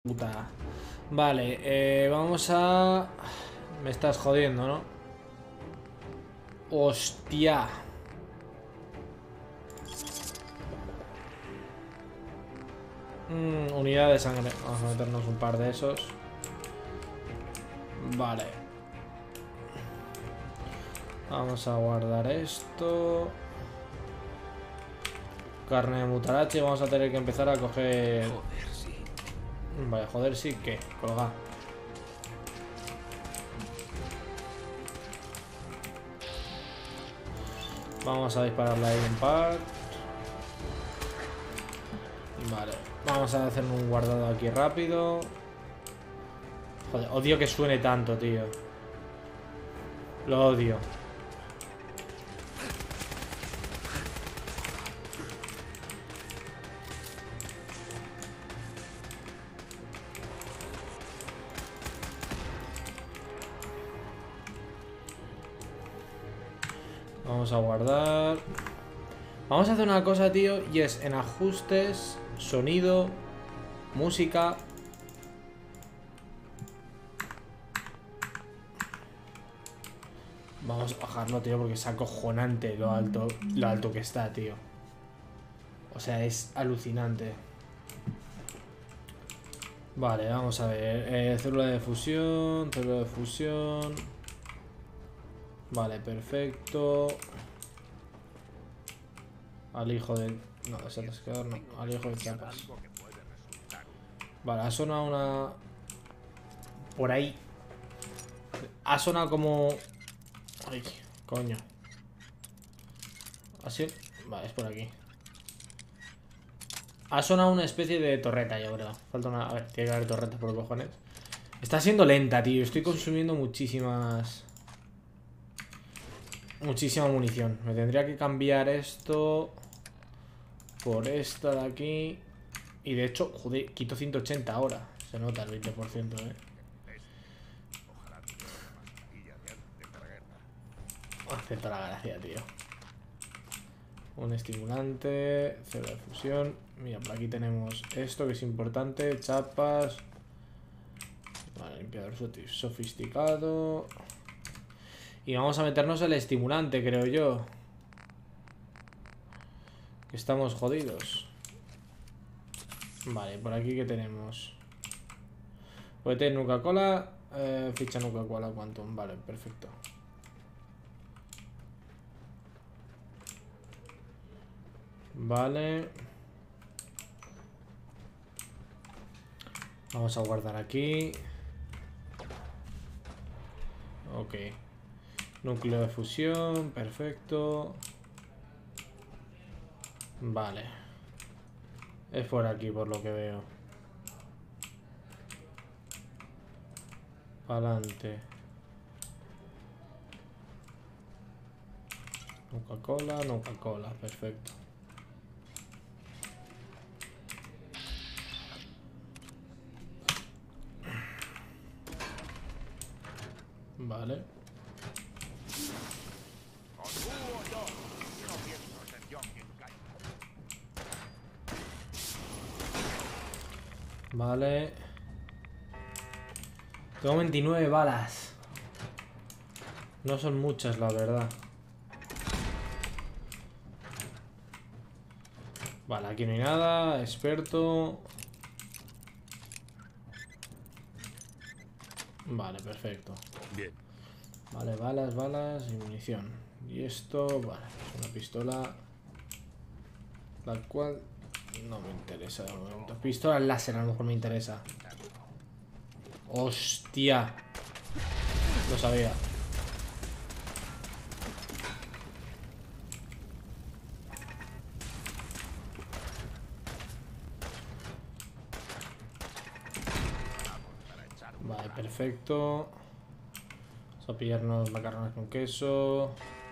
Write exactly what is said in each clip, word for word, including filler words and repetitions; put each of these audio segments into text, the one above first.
puta. Vale, eh, vamos a... Me estás jodiendo, ¿no? Hostia. Mm, unidad de sangre. Vamos a meternos un par de esos. Vale. Vamos a guardar esto. Carne de mutarache. Vamos a tener que empezar a coger... Joder, sí. Vaya, joder, sí que. Colga. Vamos a dispararle ahí un par. Vale. Vamos a hacer un guardado aquí rápido. Joder, odio que suene tanto, tío. Lo odio. Vamos a guardar. Vamos a hacer una cosa, tío, y es en ajustes, sonido, música. Vamos a bajarlo, tío, porque es acojonante lo alto, lo alto que está, tío. O sea, es alucinante. Vale, vamos a ver. Eh, célula de fusión, célula de fusión. Vale, perfecto. Al hijo de... No, ese rascador no. Al hijo de capas. Vale, ha sonado una... Por ahí. Ha sonado como... Ay, coño. Así... Vale, es por aquí. Ha sonado una especie de torreta, yo creo. Falta una... A ver, tiene que haber torretas por cojones. Está siendo lenta, tío. Estoy consumiendo muchísimas... Muchísima munición. Me tendría que cambiar esto por esta de aquí. Y de hecho, joder, quito ciento ochenta ahora. Se nota el veinte por ciento, eh. Hace toda la gracia, tío. Un estimulante, cero de fusión. Mira, por aquí tenemos esto que es importante. Chapas. Vale, limpiador sofisticado. Y vamos a meternos el estimulante, creo yo. Que estamos jodidos. Vale, por aquí que tenemos. Puede Nuka-Cola. Eh, ficha Nuka-Cola Quantum. Vale, perfecto. Vale. Vamos a guardar aquí. Ok. Núcleo de fusión, perfecto. Vale. Es por aquí, por lo que veo. Adelante. Nuka-Cola, Nuka-Cola, perfecto. Vale. Vale. Tengo veintinueve balas. No son muchas, la verdad. Vale, aquí no hay nada. Experto. Vale, perfecto. Bien. Vale, balas, balas y munición. Y esto, vale, es una pistola. La cual no me interesa de momento. Pistola láser a lo mejor me interesa. Hostia. Lo sabía. Vale, perfecto. Vamos a pillarnos macarrones con queso.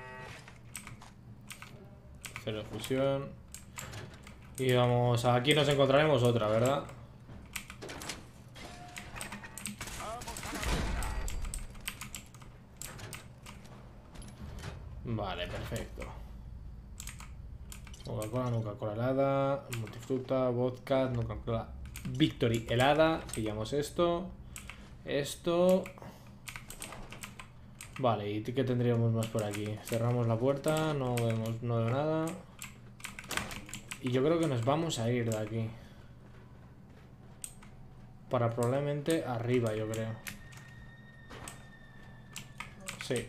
Cero de fusión. Y vamos, aquí nos encontraremos otra, ¿verdad? Vale, perfecto. Coca-Cola, Coca-Cola helada, multifruta, vodka, Coca-Cola Victory helada. Pillamos esto. Esto. Vale, ¿y qué tendríamos más por aquí? Cerramos la puerta, no vemos, no veo nada. Y yo creo que nos vamos a ir de aquí. Para probablemente arriba, yo creo. Sí.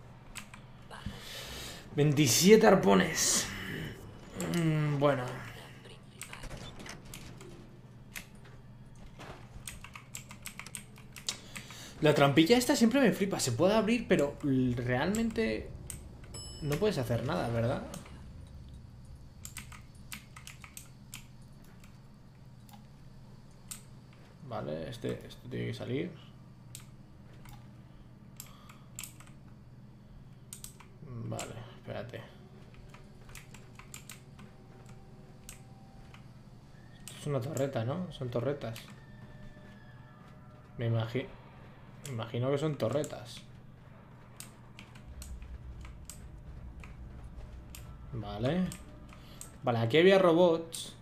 veintisiete arpones. Mm, bueno. La trampilla esta siempre me flipa. Se puede abrir, pero realmente no puedes hacer nada, ¿verdad? Vale, este, este tiene que salir. Vale, espérate. Esto es una torreta, ¿no? Son torretas. Me imagino... Me imagino que son torretas. Vale. Vale, aquí había robots.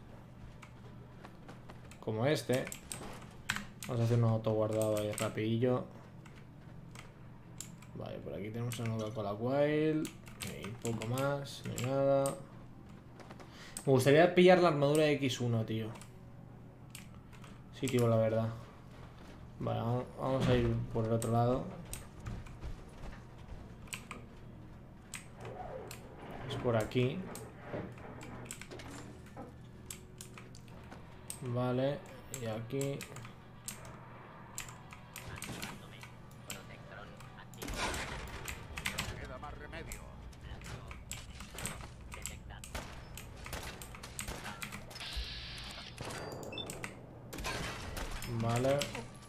Como este. Vamos a hacer un auto guardado ahí rapidillo. Vale, por aquí tenemos una Coca-Cola Wild. Y poco más, no hay nada. Me gustaría pillar la armadura de equis uno, tío. Sí, tío, la verdad. Vale, vamos a ir por el otro lado. Es por aquí. Vale, y aquí. Vale.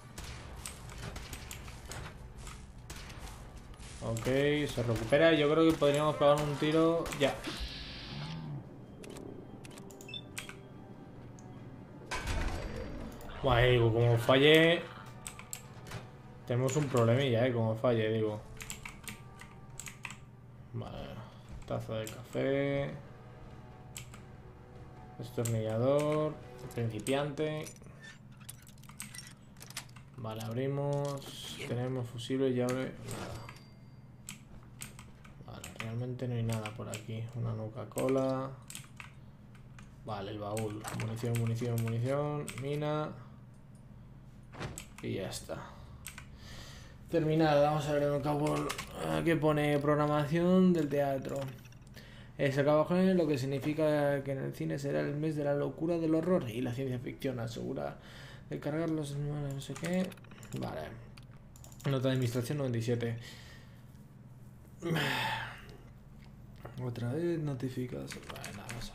Ok, se recupera. Yo creo que podríamos pegar un tiro ya. Guay, digo, como falle... Tenemos un problemilla, eh, como falle, digo. Vale. Taza de café. Destornillador. Principiante. Vale, abrimos. Tenemos fusible, llave. Nada. Vale, realmente no hay nada por aquí. Una Coca-Cola. Vale, el baúl. Munición, munición, munición. Mina. Y ya está. Terminada. Vamos a ver en el cabo que pone programación del teatro. Es el cabo lo que significa que en el cine será el mes de la locura del horror y la ciencia ficción asegura de cargar los animales, no sé qué. Vale. Nota de administración noventa y siete. Otra vez notificas. Vale, nada más.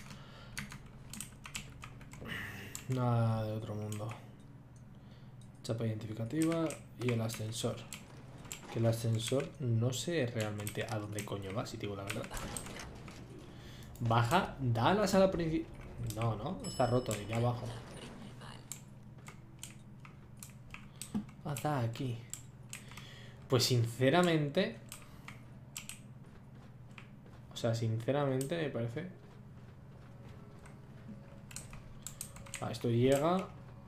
Nada de otro mundo. Chapa identificativa y el ascensor. Que el ascensor no sé realmente a dónde coño va, si digo la verdad. Baja, da a la sala principal. No, no, está roto, ya abajo. Ah, está aquí. Pues sinceramente... O sea, sinceramente me parece... Ah, esto llega...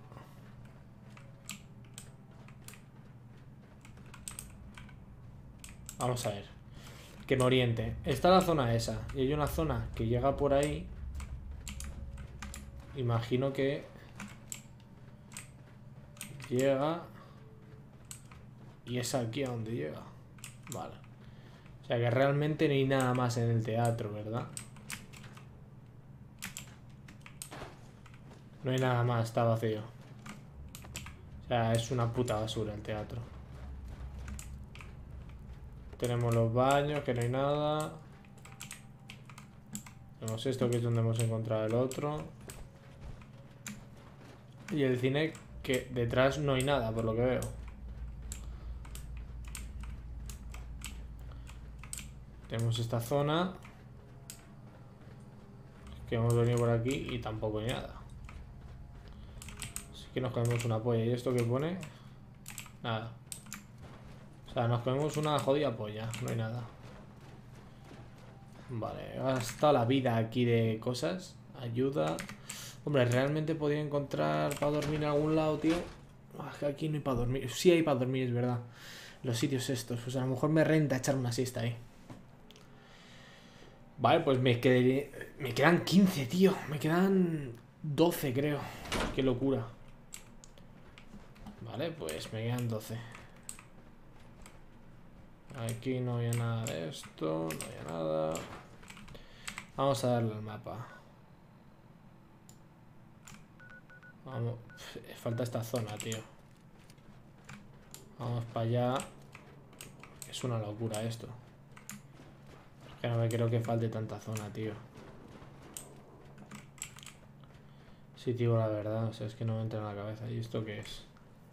Vamos a ver. Que me oriente. Está la zona esa. Y hay una zona que llega por ahí. Imagino que... Llega... Y es aquí a donde llega. Vale. O sea que realmente no hay nada más en el teatro, ¿verdad? No hay nada más, está vacío. O sea, es una puta basura el teatro. Tenemos los baños, que no hay nada. Tenemos esto, que es donde hemos encontrado el otro. Y el cine, que detrás no hay nada, por lo que veo. Tenemos esta zona. Que hemos venido por aquí y tampoco hay nada. Así que nos comemos una polla. ¿Y esto qué pone? Nada. O sea, nos comemos una jodida polla. No hay nada. Vale, he gastado la vida aquí de cosas. Ayuda. Hombre, realmente podría encontrar para dormir en algún lado, tío. Ah, que aquí no hay para dormir. Sí hay para dormir, es verdad. Los sitios estos. Pues a lo mejor me renta echar una siesta ahí. Vale, pues me quedé... Me quedan quince, tío. Me quedan doce, creo. Qué locura. Vale, pues me quedan doce. Aquí no había nada de esto. No había nada. Vamos a darle al mapa. Vamos. Falta esta zona, tío. Vamos para allá. Es una locura esto. Es que no me creo que falte tanta zona, tío. Sí, tío, la verdad. O sea, es que no me entra en la cabeza. ¿Y esto qué es?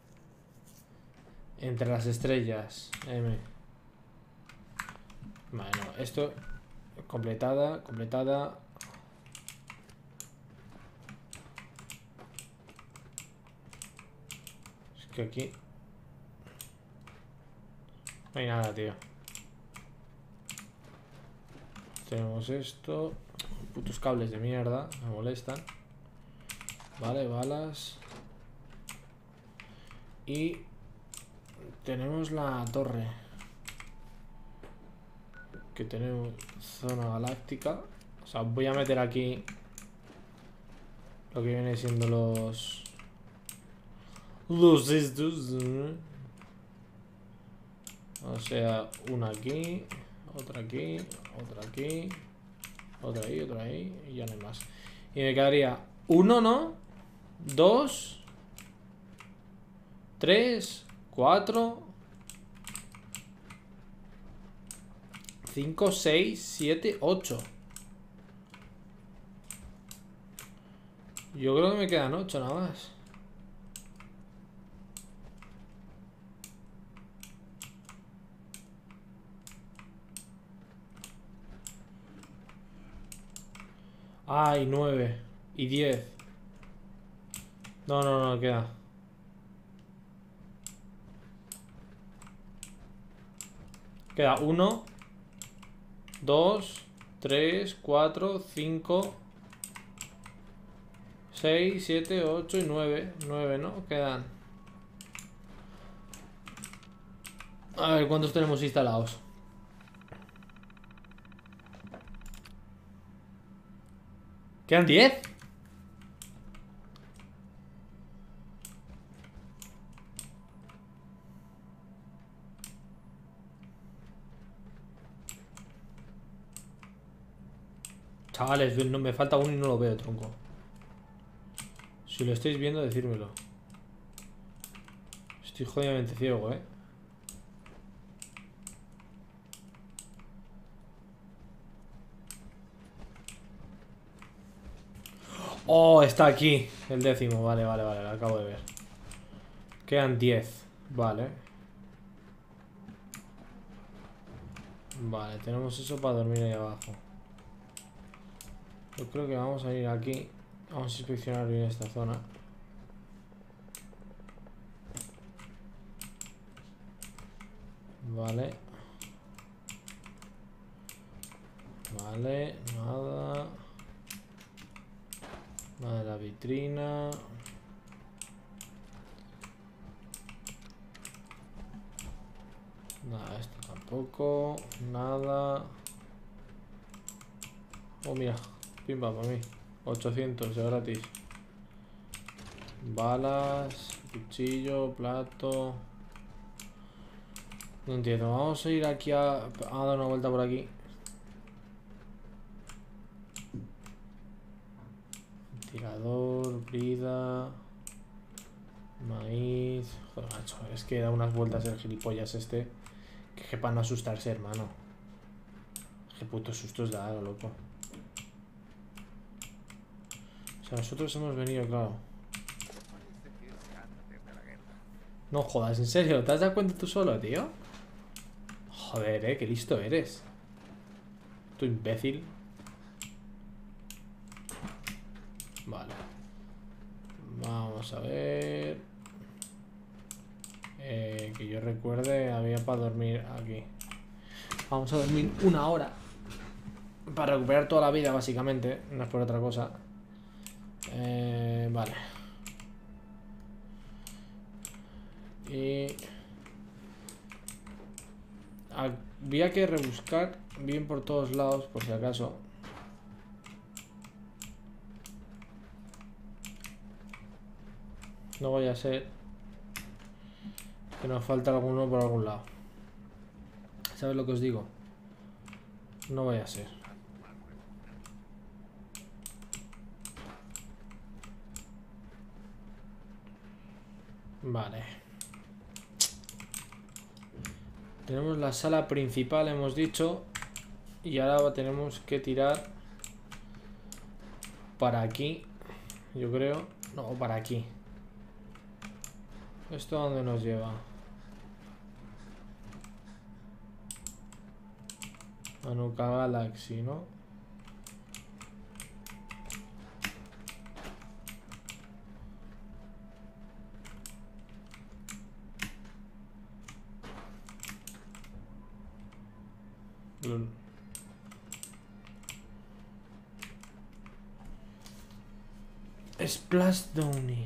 Entre las estrellas. M. Vale, no. Esto... Completada, completada. Es que aquí... No hay nada, tío. Tenemos esto. Putos cables de mierda. Me molestan. Vale, balas. Y... Tenemos la torre. Que tenemos zona galáctica. O sea, voy a meter aquí lo que viene siendo los... Los estos. O sea, una aquí, otra aquí, otra aquí, otra ahí, otra ahí, y ya no hay más. Y me quedaría uno, ¿no? Dos, tres, cuatro, cinco, seis, siete, ocho. Yo creo que me quedan ocho nada más. Ay, nueve y diez. No, no, no, queda. Queda uno, dos, tres, cuatro, cinco, seis, siete, ocho y nueve. nueve, ¿no? Quedan. A ver, ¿cuántos tenemos instalados? ¿Quedan diez? Chavales, no, me falta uno y no lo veo, tronco. Si lo estáis viendo, decírmelo. Estoy jodidamente ciego, eh. Oh, está aquí. El décimo, vale, vale, vale, lo acabo de ver. Quedan diez, vale. Vale, tenemos eso para dormir ahí abajo. Yo creo que vamos a ir aquí. Vamos a inspeccionar bien esta zona. Vale. Vale, nada. Nada de la vitrina. Nada, esto tampoco. Nada. Oh, mira. Pimba para mí. ochocientos de gratis. Balas. Cuchillo. Plato. No entiendo. Vamos a ir aquí a, a dar una vuelta por aquí. Tirador. Brida. Maíz. Joder, macho. Es que da unas vueltas el gilipollas este. Que, que para no asustarse, hermano. Qué putos sustos da, loco. O sea, nosotros hemos venido, claro. No jodas, ¿en serio? ¿Te has dado cuenta tú solo, tío? Joder, eh, qué listo eres. Tu imbécil. Vale. Vamos a ver. Eh, que yo recuerde, había para dormir aquí. Vamos a dormir una hora. Para recuperar toda la vida, básicamente. No es por otra cosa. Eh, vale. Y... había que rebuscar bien por todos lados, por si acaso. No vaya a ser que nos falta alguno por algún lado. ¿Sabes lo que os digo? No vaya a ser. Vale. Tenemos la sala principal, hemos dicho. Y ahora tenemos que tirar para aquí. Yo creo. No, para aquí. ¿Esto a dónde nos lleva? A Nuka Galaxy, ¿no? Lul. Splashdown.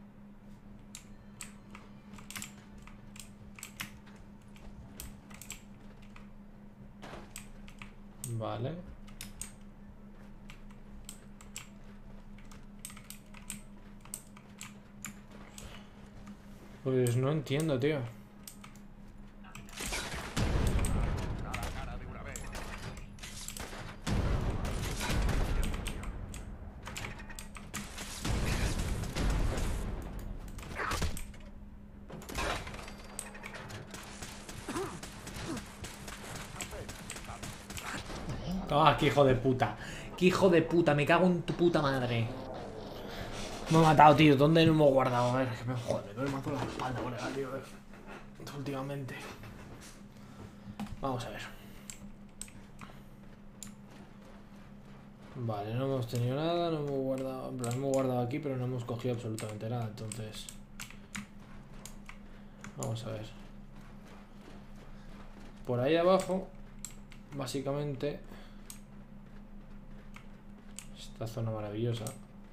Vale. Pues no entiendo, tío. Ah, qué hijo de puta. Qué hijo de puta, me cago en tu puta madre. Me ha matado, tío. ¿Dónde no hemos guardado? A ver, que me joder, me duele mazo la espalda, colega, tío. Últimamente. Vamos a ver. Vale, no hemos tenido nada, no hemos guardado. En plan, hemos guardado aquí, pero no hemos cogido absolutamente nada, entonces. Vamos a ver. Por ahí abajo, básicamente. Esta zona maravillosa.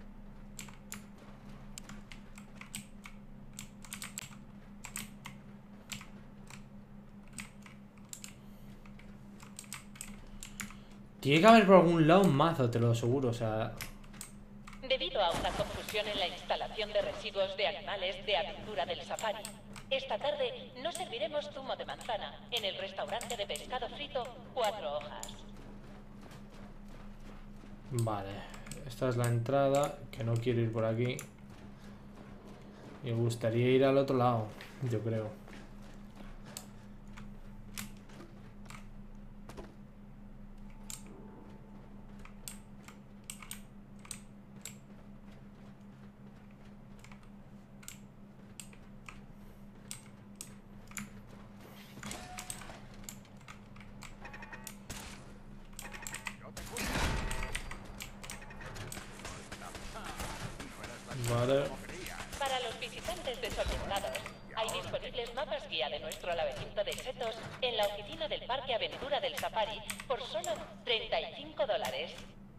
Tiene que haber por algún lado un mazo, te lo aseguro, o sea... Debido a una confusión en la instalación de residuos de animales de aventura del safari, esta tarde no serviremos zumo de manzana en el restaurante de pescado frito Cuatro Hojas. Vale, esta es la entrada, que no quiero ir por aquí. Me gustaría ir al otro lado, yo creo. Vale. Para los visitantes desordenados, hay disponibles mapas guía de nuestro laberinto de setos en la oficina del Parque Aventura del Safari por solo treinta y cinco dólares.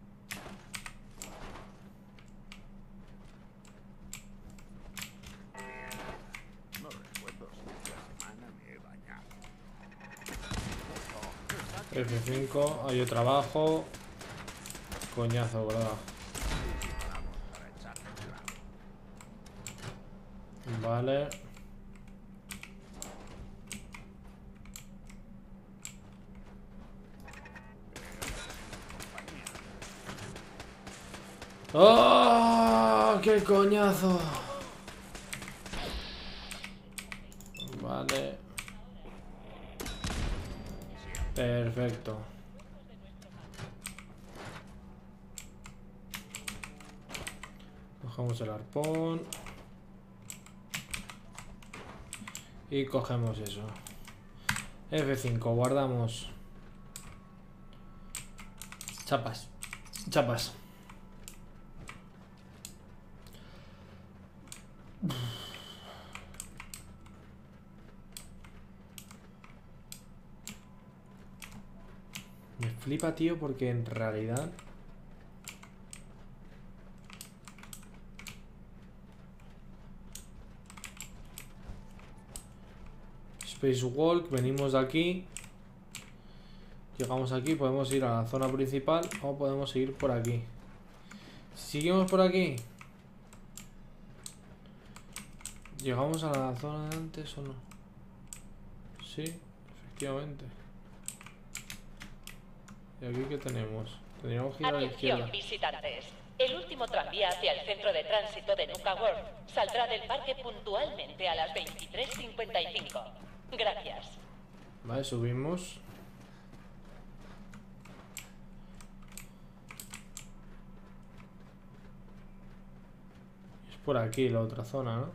F cinco, hay otro abajo. Coñazo, ¿verdad? Vale. ¡Oh! ¡Qué coñazo! Vale. Perfecto. Cogemos el arpón. Y cogemos eso. F cinco, guardamos. Chapas. Chapas. Me flipa, tío, porque en realidad... Spacewalk, venimos de aquí. Llegamos aquí, podemos ir a la zona principal o podemos seguir por aquí. Si seguimos por aquí, ¿llegamos a la zona de antes o no? Sí, efectivamente. ¿Y aquí qué tenemos? Tendríamos que ir a la izquierda. Atención, visitantes. El último tranvía hacia el centro de tránsito de Nuka World saldrá del parque puntualmente a las veintitrés cincuenta y cinco. Gracias. Vale, subimos. Es por aquí la otra zona, ¿no?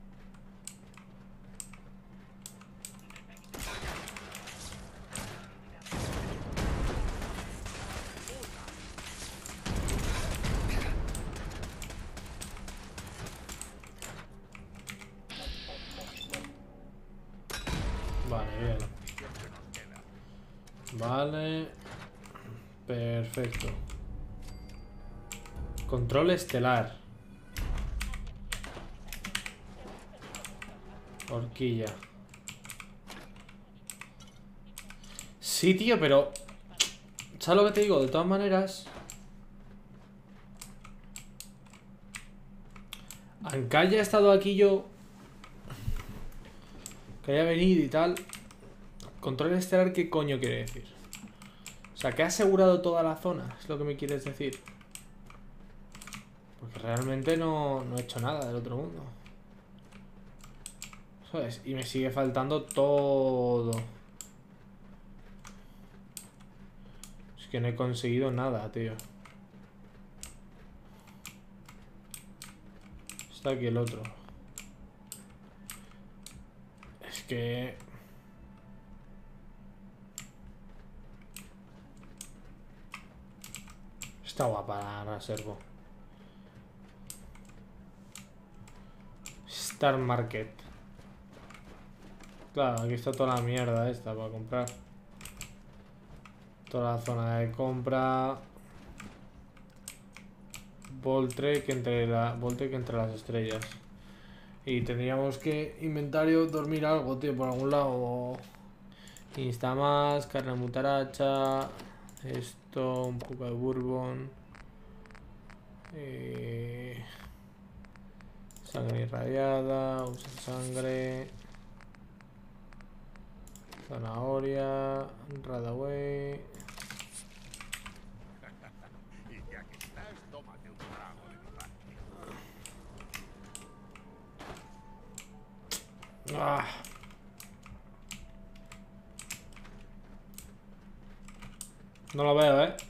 Vale, bien. Vale. Perfecto. Control estelar. Horquilla. Sí, tío, pero... ¿sabes lo que te digo? De todas maneras... aunque haya estado aquí yo... que haya venido y tal... Control estelar, ¿qué coño quiere decir? O sea, que ha asegurado toda la zona, es lo que me quieres decir. Porque realmente no, no he hecho nada del otro mundo. ¿Sabes? Y me sigue faltando todo. Es que no he conseguido nada, tío. Está aquí el otro. Es que... está guapa la Servo. Star Market. Claro, aquí está toda la mierda esta para comprar. Toda la zona de compra. Voltrek entre la Voltrek entre las estrellas. Y tendríamos que inventario dormir algo, tío, por algún lado. Instamas, carne mutaracha. Esto, un poco de bourbon. Eh, sangre irradiada. Usa sangre. Zanahoria. Radaway. Y ya que estás, tómate un trago de mi parte. Ah. No lo veo, ¿eh?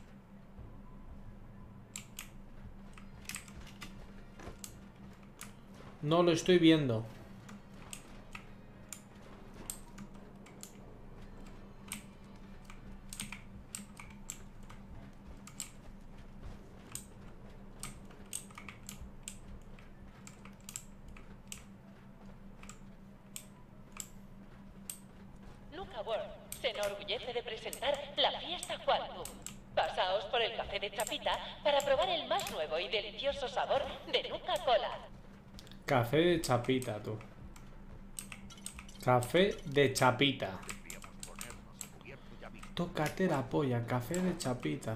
No lo estoy viendo. Nuka World se enorgullece de presentar la fiesta Quantum. Pasaos por el café de Chapita para probar el más nuevo y delicioso sabor de Nuka Cola. Café de chapita, tú. Café de chapita. Tócate la polla, café de chapita.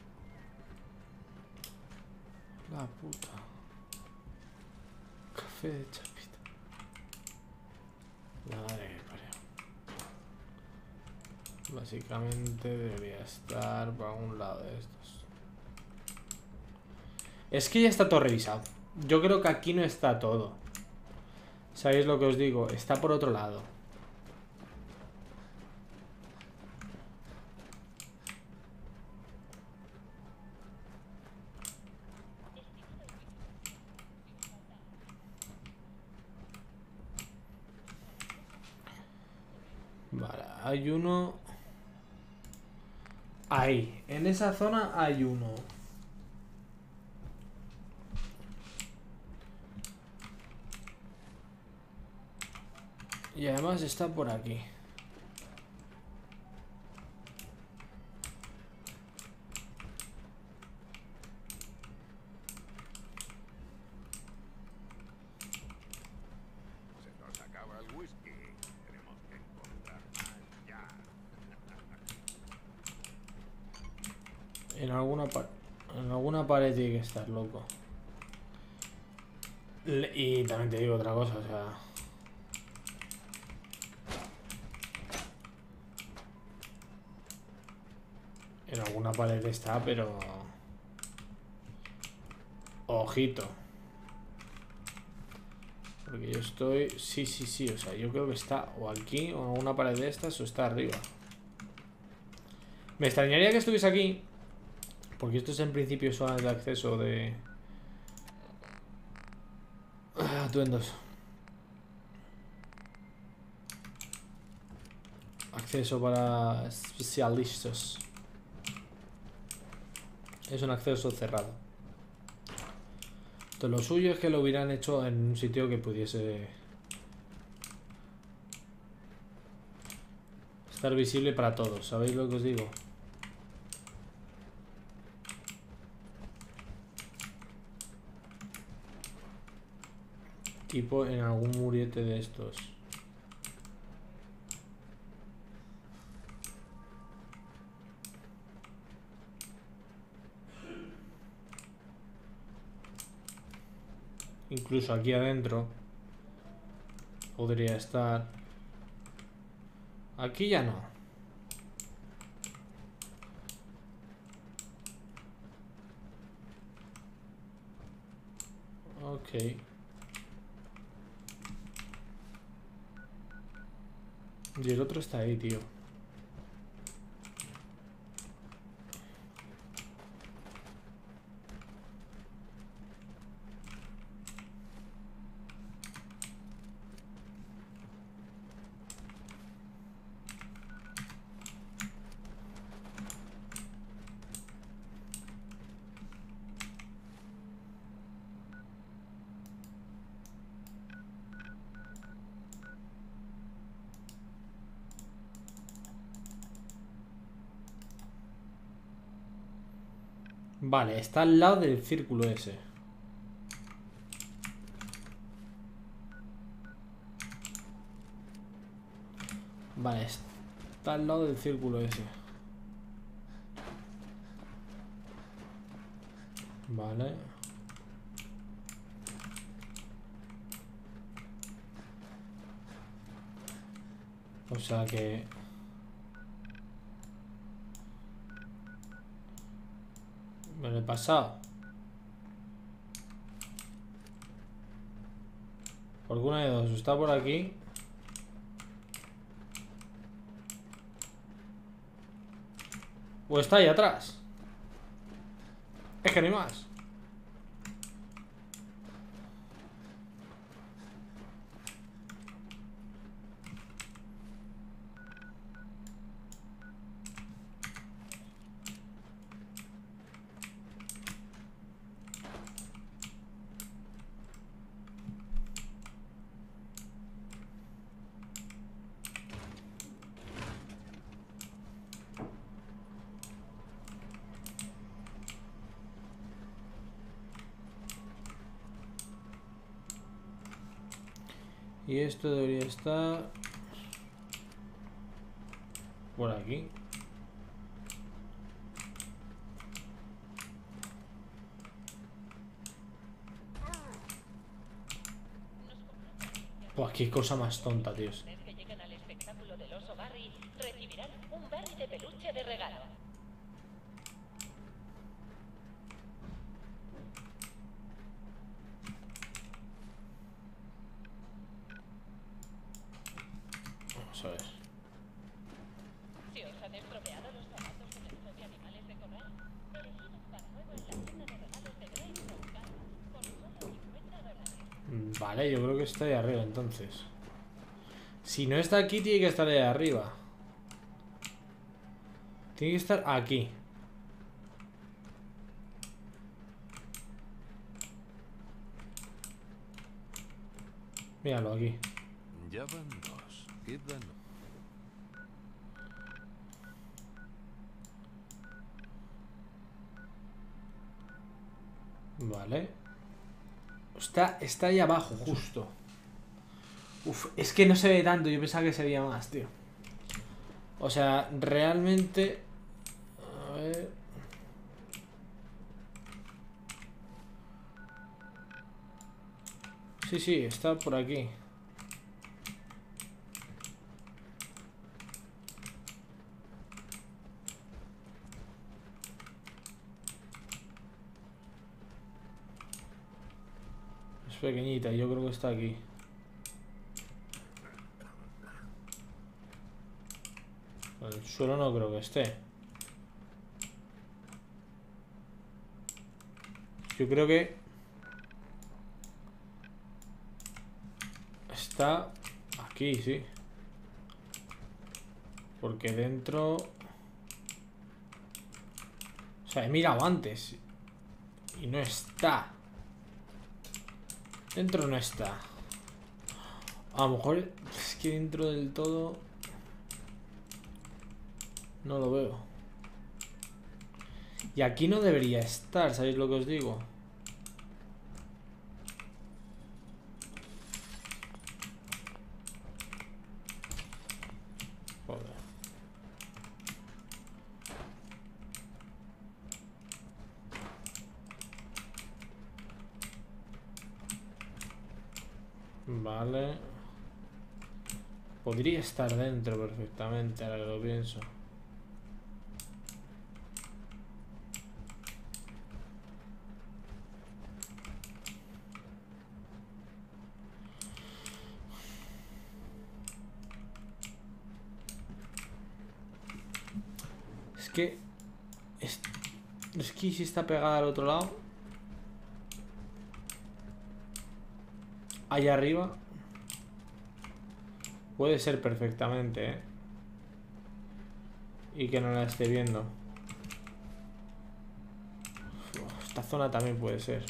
La puta. Café de chapita. Madre que parió. Básicamente debería estar por algún lado de estos. Es que ya está todo revisado. Yo creo que aquí no está todo. ¿Sabéis lo que os digo? Está por otro lado. Vale, hay uno... ahí, en esa zona hay uno. Y además está por aquí. Se nos acaba el whisky. Tenemos En alguna pared. En alguna pared tiene que estar, loco. Le- y también te digo otra cosa, o sea... En alguna pared está, pero... Ojito. Porque yo estoy... Sí, sí, sí, o sea, yo creo que está o aquí o en alguna pared de estas o está arriba. Me extrañaría que estuviese aquí. Porque esto es en principio zona de acceso de... Atuendos. Acceso para especialistas. Es un acceso cerrado. Entonces lo suyo es que lo hubieran hecho en un sitio que pudiese estar visible para todos. ¿Sabéis lo que os digo? Tipo en algún muriete de estos. Incluso aquí adentro podría estar. Aquí ya no. Ok. Y el otro está ahí, tío. Vale, está al lado del círculo ese. Vale, está al lado del círculo ese. Vale. O sea que... me lo he pasado. Porque una de dos, está por aquí. O está ahí atrás. Es que no hay más. Y esto debería estar por aquí. Buah, qué cosa más tonta, tíos. Que lleguen al espectáculo del oso Barry recibirán un Barry de peluche de regalo. Vamos a ver. Si os han estropeado los zapatos en el zoo de animales de corral, elegid un par nuevo en la tienda de regalos de Grace con calma, por solo cincuenta dólares. Vale, yo creo que está ahí arriba entonces. Si no está aquí, tiene que estar ahí arriba. Tiene que estar aquí. Míralo aquí. Ya van dos. Quedan... Vale. Está, está ahí abajo, justo. Uf, es que no se ve tanto. Yo pensaba que se veía más, tío. O sea, realmente... A ver... Sí, sí, está por aquí. Es pequeñita, yo creo que está aquí. En el suelo no creo que esté. Yo creo que está aquí, sí. Porque dentro... O sea, he mirado antes y no está. Dentro no está. A lo mejor es que dentro del todo no lo veo. Y aquí no debería estar, ¿sabéis lo que os digo? Joder. Vale. Podría estar dentro perfectamente, ahora que lo pienso. Es que... Es, es que si está pegada al otro lado... Allá arriba... Puede ser perfectamente, ¿eh? Y que no la esté viendo. Uf, esta zona también puede ser.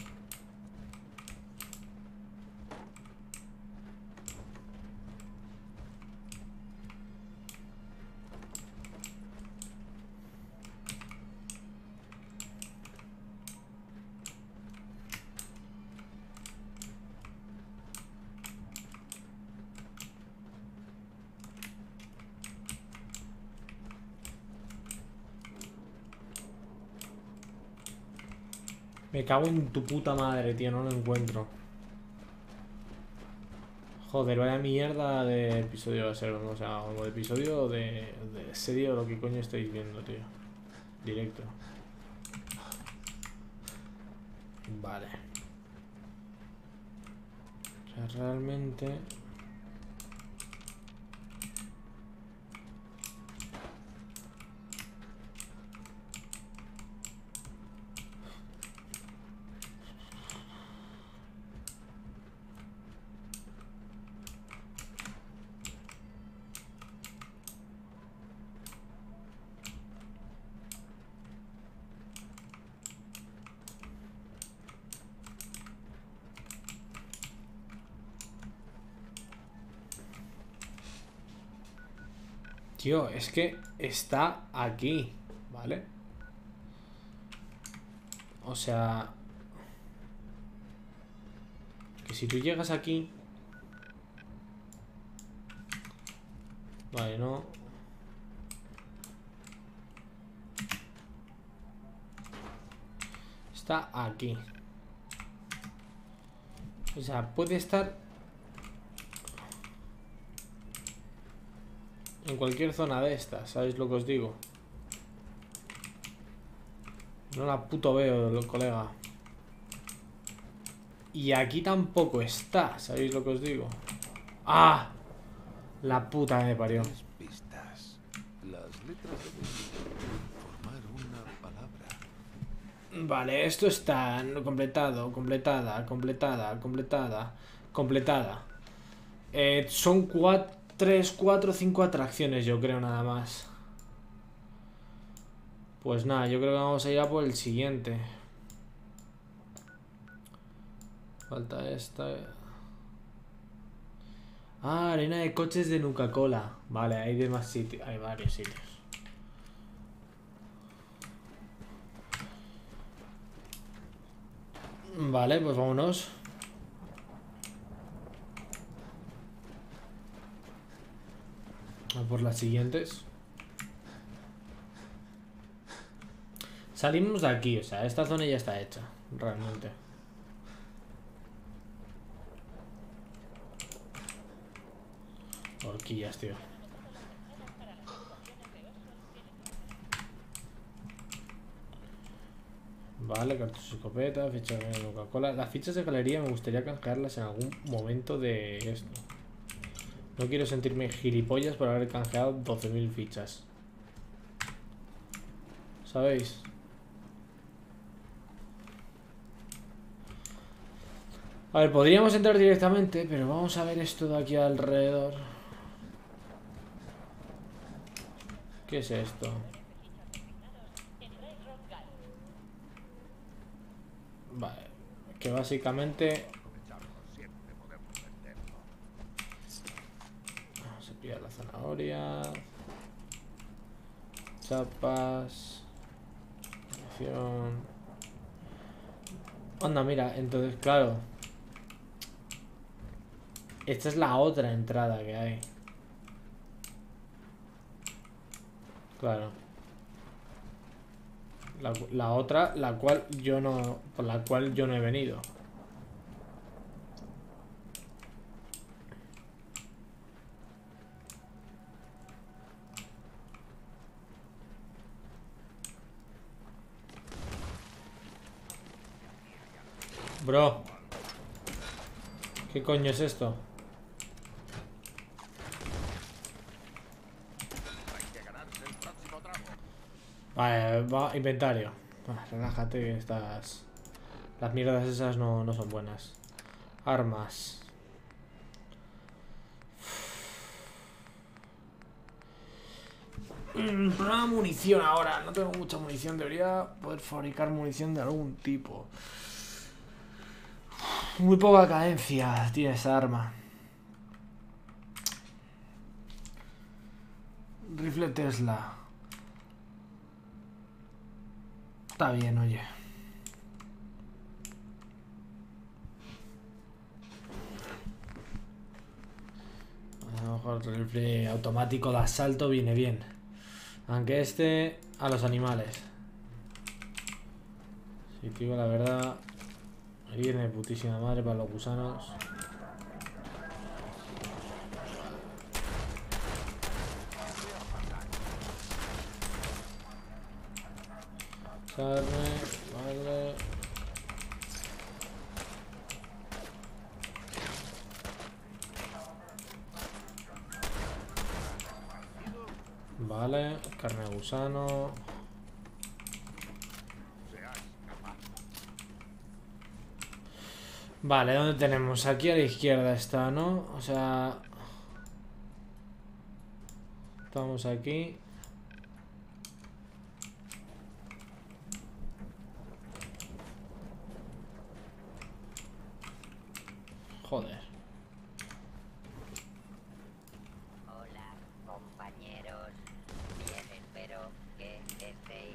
Me cago en tu puta madre, tío, no lo encuentro. Joder, vaya mierda de episodio va a ser, o sea, o de episodio de, de serie o lo que coño estáis viendo, tío. Directo. Vale. O sea, realmente... Tío, es que está aquí, ¿vale? O sea... Que si tú llegas aquí... Vale, no... Está aquí. O sea, puede estar... En cualquier zona de estas, ¿sabéis lo que os digo? No la puto veo, colega. Y aquí tampoco está, ¿sabéis lo que os digo? ¡Ah! La puta me parió. Tres pistas. Las letras deben formar una palabra. Vale, esto está completado, completada, completada, completada, completada. Eh, son cuatro... tres, cuatro, cinco atracciones, yo creo, nada más. Pues nada, yo creo que vamos a ir a por el siguiente. Falta esta. Ah, arena de coches de Nuka-Cola. Vale, hay de más sitios. Hay varios sitios. Vale, pues vámonos. A por las siguientes. Salimos de aquí, o sea, esta zona ya está hecha, realmente. Horquillas, tío. Vale, cartuchos de escopeta, fichas de Coca-Cola. Las fichas de galería me gustaría canjearlas en algún momento de esto. No quiero sentirme gilipollas por haber canjeado doce mil fichas. ¿Sabéis? A ver, podríamos entrar directamente, pero vamos a ver esto de aquí alrededor. ¿Qué es esto? Vale, que básicamente... Vamos a pillar la zanahoria. Chapas. Munición. Anda, mira, entonces, claro. Esta es la otra entrada que hay. Claro. La, la otra, la cual yo no... Por la cual yo no he venido. Bro. ¿Qué coño es esto? Vale, va, inventario. Ah, relájate que estas... Las mierdas esas no, no son buenas. Armas. Mm, problema de munición ahora. No tengo mucha munición. Debería poder fabricar munición de algún tipo. Muy poca cadencia tiene esa arma. Rifle Tesla. Está bien, oye. A lo mejor el rifle automático de asalto viene bien. Aunque este a los animales. Si te digo la verdad, viene de putísima madre para los gusanos. Carne, vale. Vale, carne de gusano. Vale, ¿dónde tenemos? Aquí a la izquierda está, ¿no? O sea... Estamos aquí. Joder. Hola, compañeros. Bien, espero que estéis.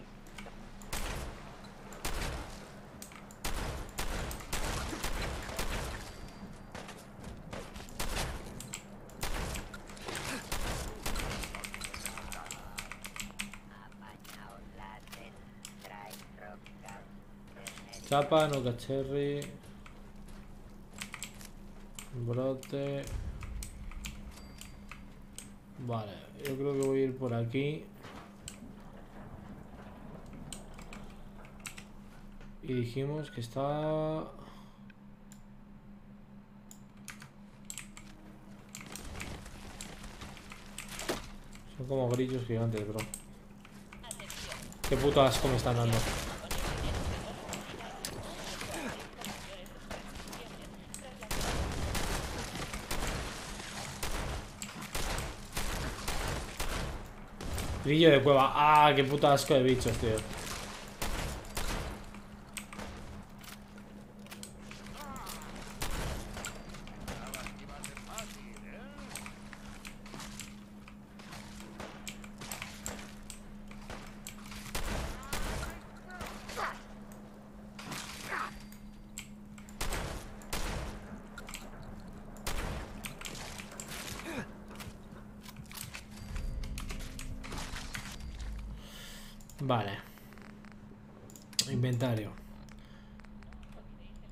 Apañaos las del Dry Rock Gas. Chapa, Nuka Cherry. Brote. Vale, yo creo que voy a ir por aquí. Y dijimos que estaba... Son como grillos gigantes, bro. Qué puto asco me están dando. Grillo de cueva. Ah, qué puto asco de bichos, tío. Vale. Inventario.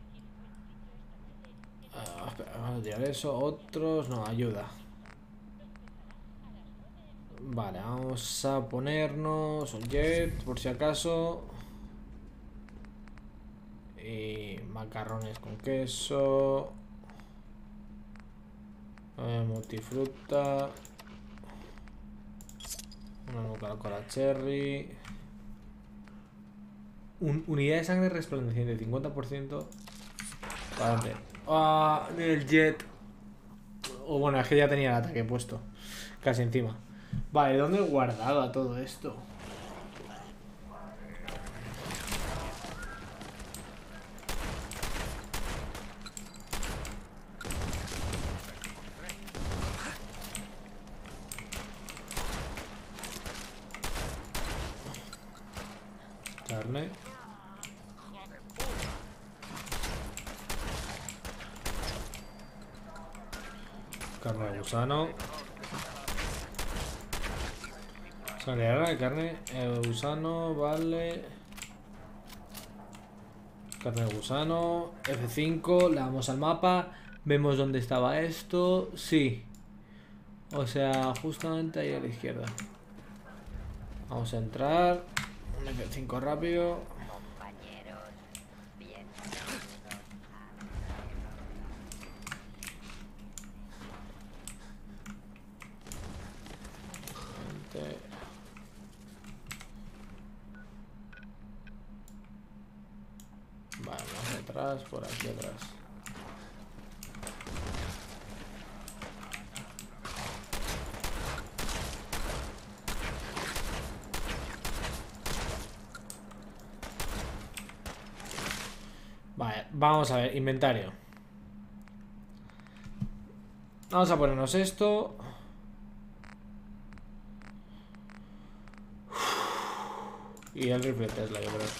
Ah, espera, vamos a tirar eso. Otros. No, ayuda. Vale, vamos a ponernos un jet por si acaso. Y macarrones con queso. Eh, multifruta. Una nuca cola cherry. Un, unidad de sangre resplandeciente, cincuenta por ciento. Vale. Ah, el jet. O oh, bueno, es que ya tenía el ataque puesto. Casi encima. Vale, ¿dónde he guardado a todo esto? Carne. Carne de gusano. Sale ahora de carne de gusano, vale. Carne de gusano. F cinco, le damos al mapa. Vemos dónde estaba esto. Sí. O sea, justamente ahí a la izquierda. Vamos a entrar. Un F cinco rápido. Compañeros, bien. Vale, más atrás, por aquí atrás. Vale, vamos a ver, inventario. Vamos a ponernos esto. Y el rifle Tesla, yo creo.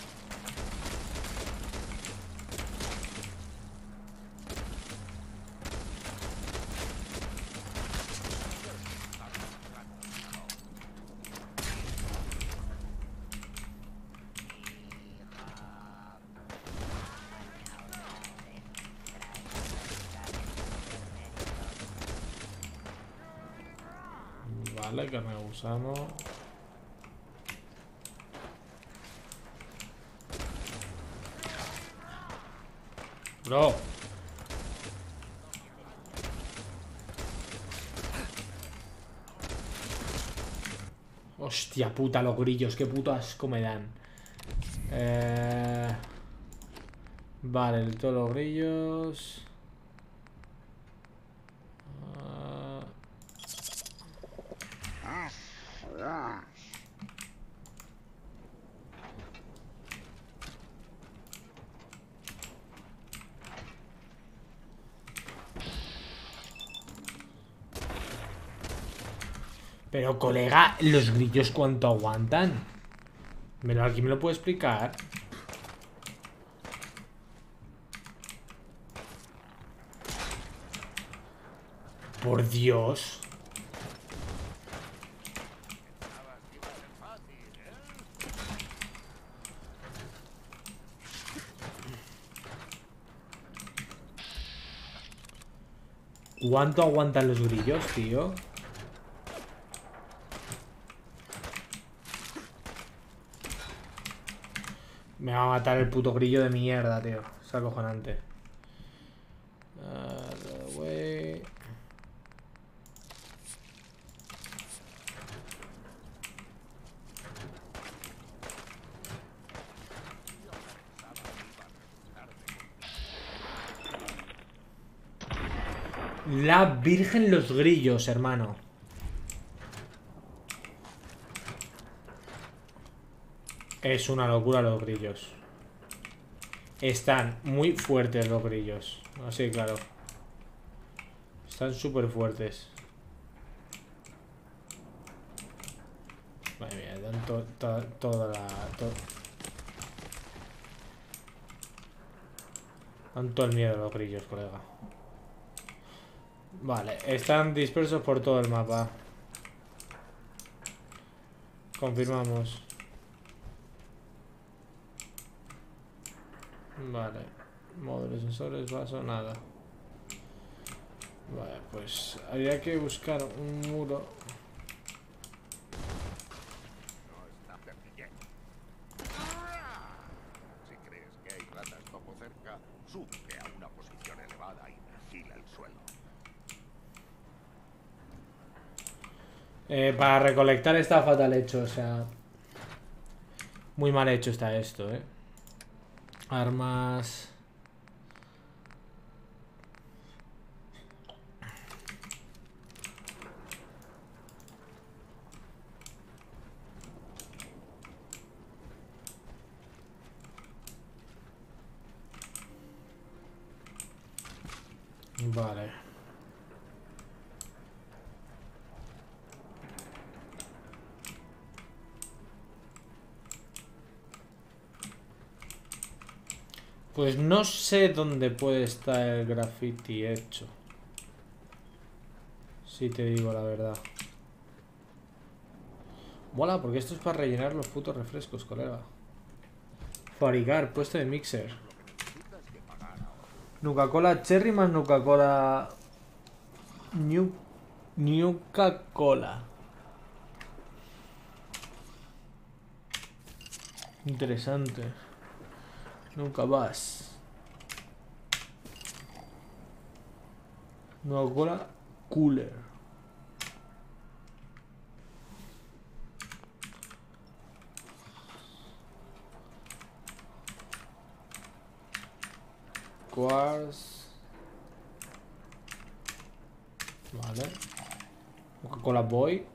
Vale, carne de gusano. Bro. Hostia puta, los grillos, qué puto asco me dan. Eh... Vale, todos los grillos. Pero, colega, ¿los grillos cuánto aguantan? ¿Me lo, ¿Alguien me lo puede explicar? Por Dios. ¿Cuánto aguantan los grillos, tío? Me va a matar el puto grillo de mierda, tío. Es acojonante. Uh, wey. La Virgen los grillos, hermano. Es una locura los grillos. Están muy fuertes los grillos. Así, claro. Están súper fuertes. Madre mía, dan to, to, toda la... To... Dan todo el miedo a los grillos, colega. Vale, están dispersos por todo el mapa. Confirmamos. Vale. Módulos, sensores, vaso, nada. Vale, pues habría que buscar un muro. Eh, para recolectar está fatal hecho, o sea... Muy mal hecho está esto, eh. Armas... Vale. Pues no sé dónde puede estar el graffiti hecho. Si te digo la verdad. Mola, porque esto es para rellenar los putos refrescos, colega. Fabricar, puesto de mixer. Nuka-Cola Cherry más Nuka-Cola... New... Nuka-Cola. Interesante. Nunca vas. Nuka-Cola Cooler. Quartz. Vale. Nuka-Cola Boy.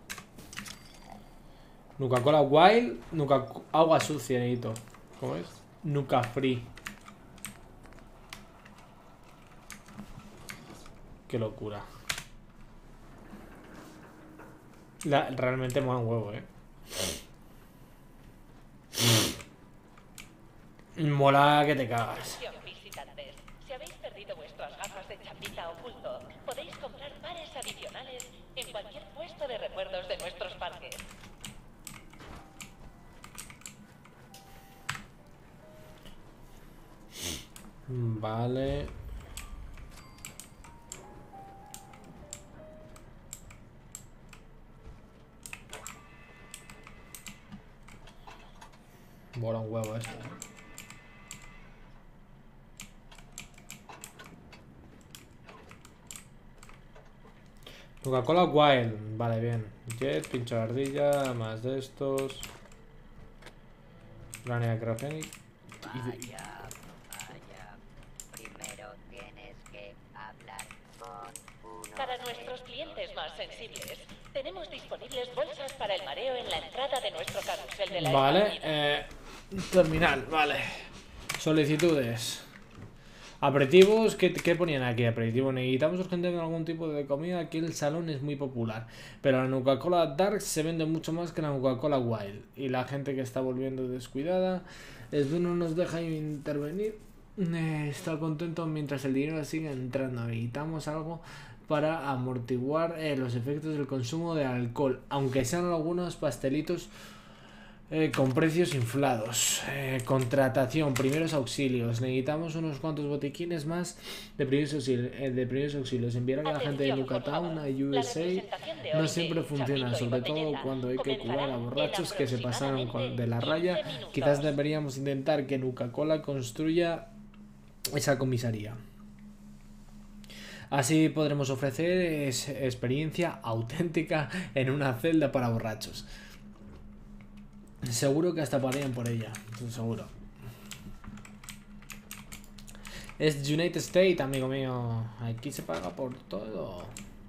Nuka-Cola Wild. Nuka agua sucia, necesito. ¿Cómo es? Nuka Free. Qué locura. La, realmente mola un huevo, eh. Mola que te cagas. Visitantes, si habéis perdido vuestras gafas de chapita oculto, podéis comprar pares adicionales en cualquier puesto de recuerdos de nuestros parques. Vale. Mola un huevo esto, ¿eh? Nuka-Cola Wild. Vale, bien. Jet, pincho de ardilla, más de estos. Granea Crofenic. Vaya, vaya. Primero tienes que hablar con uno. Para nuestros clientes más sensibles, tenemos disponibles bolsas para el mareo en la entrada de nuestro carrusel de la Vale, esparcida. eh, terminal, vale. Solicitudes. Aperitivos, ¿qué, ¿qué ponían aquí? Aperitivo, necesitamos urgentemente algún tipo de comida. Aquí el salón es muy popular, pero la Nuka-Cola Dark se vende mucho más que la Nuka-Cola Wild. Y la gente que está volviendo descuidada, el no nos deja intervenir. Eh, está contento mientras el dinero sigue entrando. Necesitamos algo para amortiguar eh, los efectos del consumo de alcohol, aunque sean algunos pastelitos Eh, con precios inflados. Eh, contratación, primeros auxilios. Necesitamos unos cuantos botiquines más de primeros auxilios. Eh, de primeros auxilios. Enviar a la gente de Yucatán a U S A no siempre funciona, sobre todo cuando hay que curar a borrachos que se pasaron con, de la raya. Quizás deberíamos intentar que Nuka-Cola construya esa comisaría. Así podremos ofrecer es, experiencia auténtica en una celda para borrachos. Seguro que hasta pagarían por ella, seguro. Es United States, amigo mío. Aquí se paga por todo.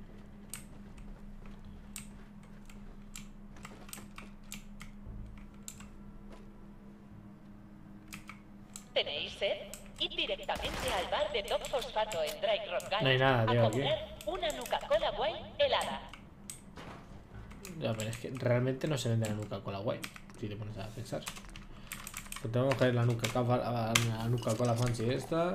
¿Tenéis sed? Id directamente al bar de Top Fosfato en Dry Rock Gully No hay nada, tío, a aquí. comprar una Nuka-Cola Wild helada. Ya, pero es que realmente no se vende la Nuka-Cola Wild, si te pones a pensar. Pues tenemos que ir la Nuka-Cola la Nuka-Cola Fancy esta.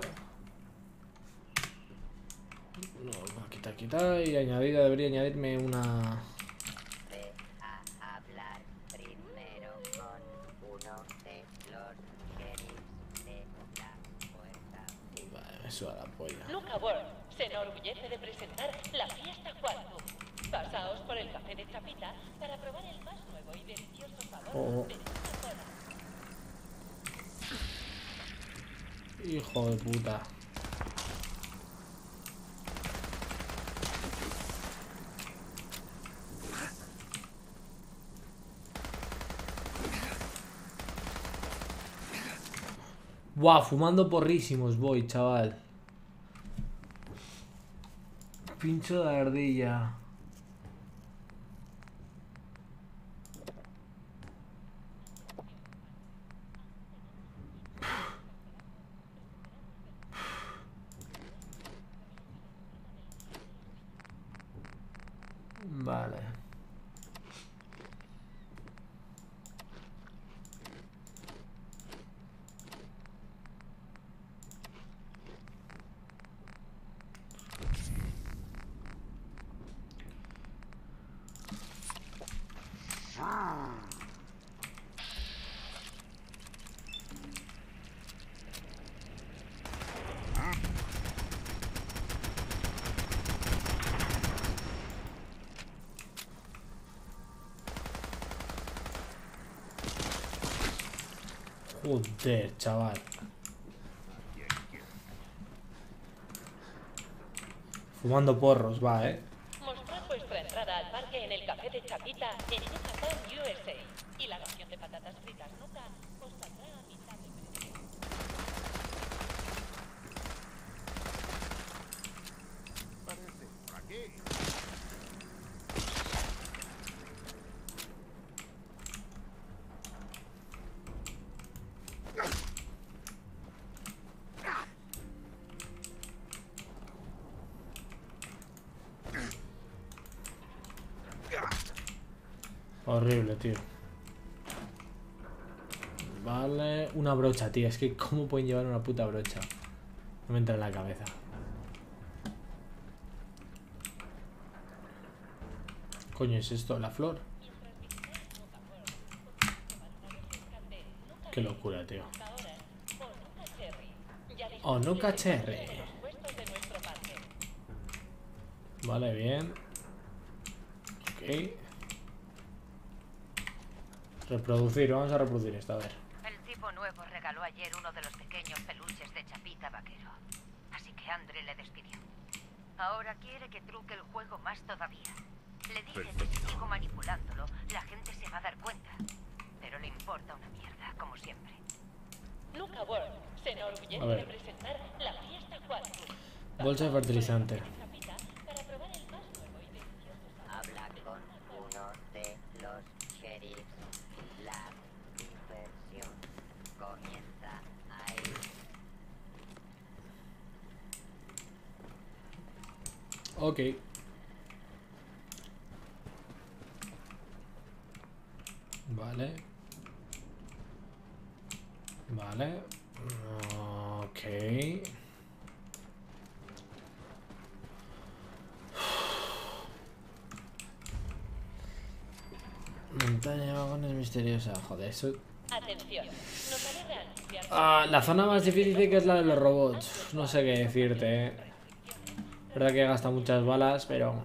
No, quita, quita. Y añadida, debería añadirme una... Ve a hablar primero con uno de los sheriffs de la puerta. Vale, me suda la polla. Nuka World se enorgullece de presentar la fiesta Quantum. Pasaos por el café de Chapita para probar el más nuevo y delicioso sabor Oh. de Nuka-Cola. Hijo de puta. Buah, fumando porrísimos voy, chaval. Pincho de ardilla. Vale. Joder, chaval. Fumando porros, va, eh. Mostrad vuestra entrada al parque en el café de Chapita en Yucatán, U S A. Y la ración de patatas fritas Nuka os saldrá a mitad de precio. Parece por aquí. Horrible, tío. Vale, una brocha, tío. Es que ¿cómo pueden llevar una puta brocha? No me entra en la cabeza. Coño, ¿es esto? ¿La flor? Qué locura, tío. Oh, Nuka Cherry. Vale, bien. Ok. Reproducir, vamos a reproducir esto, a ver. El tipo nuevo regaló ayer uno de los pequeños peluches de Chapita Vaquero. Así que Andre le despidió. Ahora quiere que truque el juego más todavía. Le dije que si sigo manipulándolo, la gente se va a dar cuenta. Pero le importa una mierda, como siempre. Nuka World se enorgullece A ver. de presentar la fiesta Quantum. Bolsa de fertilizante. Para probar el más nuevo y delicioso Habla con uno de los sheriffs. La diversión comienza ahí. Ok. Vale. Vale. Ok. Montaña de vagones misteriosa. Joder, eso... Atención, nos alegra anunciar Ah, la zona más difícil que es la de los robots. No sé qué decirte, eh. Verdad que gasta muchas balas, pero...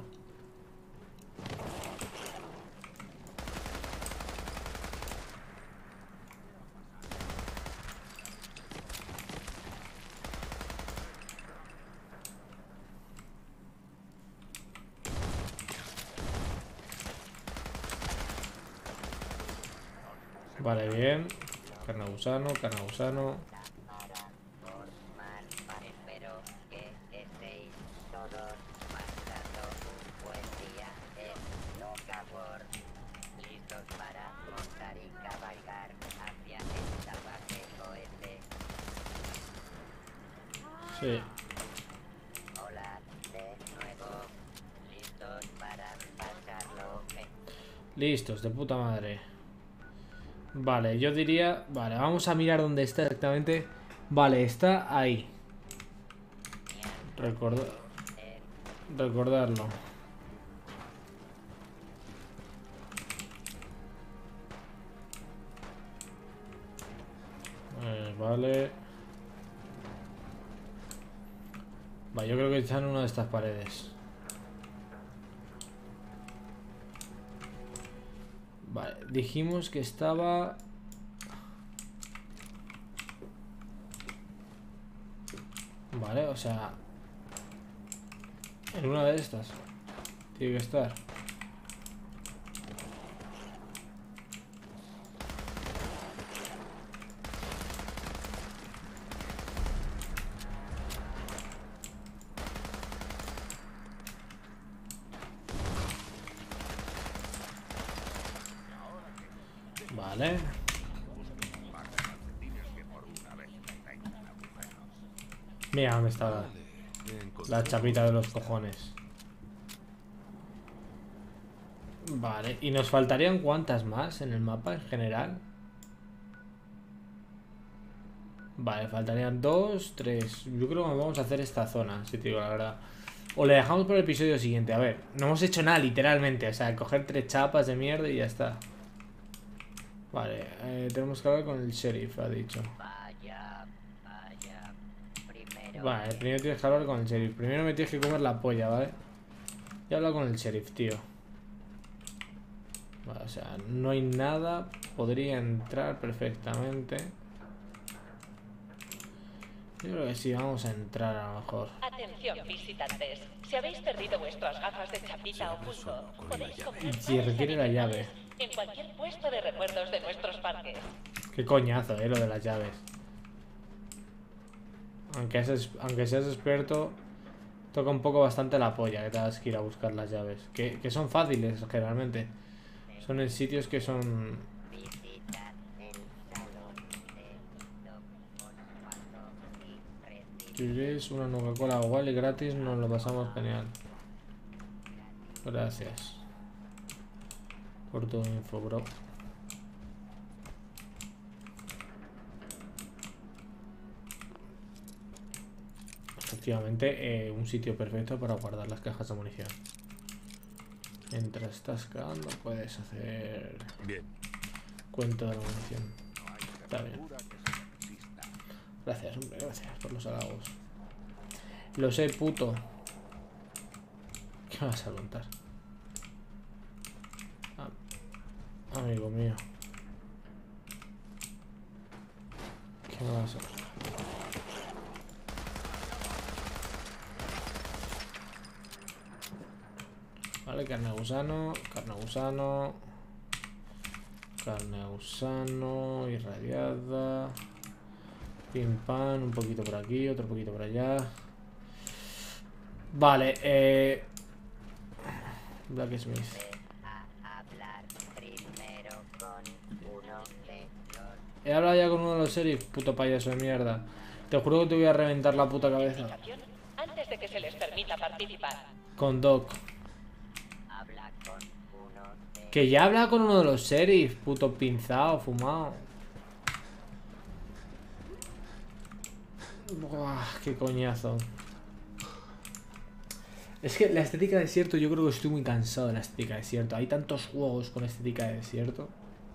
Vale, bien. Carne gusano, carne gusano. Para formar parte. Espero que estéis todos pasando un buen día en Nuka World. Listos para montar y cabalgar hacia el salvaje oeste. Sí. Hola de nuevo. Listos para pasarlo bien. Listos, de puta madre. Vale, yo diría... Vale, vamos a mirar dónde está exactamente. Vale, está ahí. Recorda... Recordarlo. Eh, vale. Vale, yo creo que está en una de estas paredes. Vale, dijimos que estaba... Vale, o sea... En una de estas. Tiene que estar. Vale. Más de calcetines que por una vez me tengan agujeros. Mira dónde está la, la chapita de los cojones. Vale, ¿y nos faltarían cuántas más en el mapa en general? Vale, faltarían dos, tres. Yo creo que vamos a hacer esta zona, si te digo la verdad. O le dejamos por el episodio siguiente. A ver, no hemos hecho nada literalmente. O sea, coger tres chapas de mierda y ya está. Vale, eh, tenemos que hablar con el sheriff, ha dicho. Vaya, vaya. Primero. Vale, primero tienes que hablar con el sheriff. Primero me tienes que comer la polla, ¿vale? Y habla con el sheriff, tío. Vale, o sea, no hay nada. Podría entrar perfectamente. Yo creo que sí, vamos a entrar a lo mejor. Atención, visitantes. Si habéis perdido vuestras gafas de chapita o pulso, podéis comprar Si requiere la llave. en cualquier puesto de recuerdos de nuestros parques. Qué coñazo, eh, lo de las llaves. Aunque seas, aunque seas experto, toca un poco bastante la polla que tengas que ir a buscar las llaves. Que, que son fáciles, generalmente. Son en sitios que son... Visita el salón de Doc Osvaldo y recibe Si queréis una Coca-Cola igual y gratis, nos lo pasamos genial. Gracias por tu info, bro. Efectivamente, eh, un sitio perfecto para guardar las cajas de munición. Mientras estás cagando, puedes hacer Bien. cuenta de la munición. No hay Está bien. temperatura que se resista. Gracias, hombre, gracias por los halagos. Lo sé, puto. ¿Qué vas a contar? Ah, amigo mío. ¿Qué me vas a contar? Vale, carne de gusano, carne de gusano, carne de gusano irradiada, pim pam, un poquito por aquí, otro poquito por allá. Vale, eh... Blacksmith. a hablar primero con uno de los. He hablado ya con uno de los sheriff, puto payaso de mierda. Te juro que te voy a reventar la puta cabeza. Antes de que se les permita participar. Con Doc. Habla con uno de. Que ya habla con uno de los sheriff, puto pinzado, fumado. Buah, qué coñazo. Es que la estética de desierto, yo creo que estoy muy cansado de la estética de desierto. Hay tantos juegos con estética de desierto.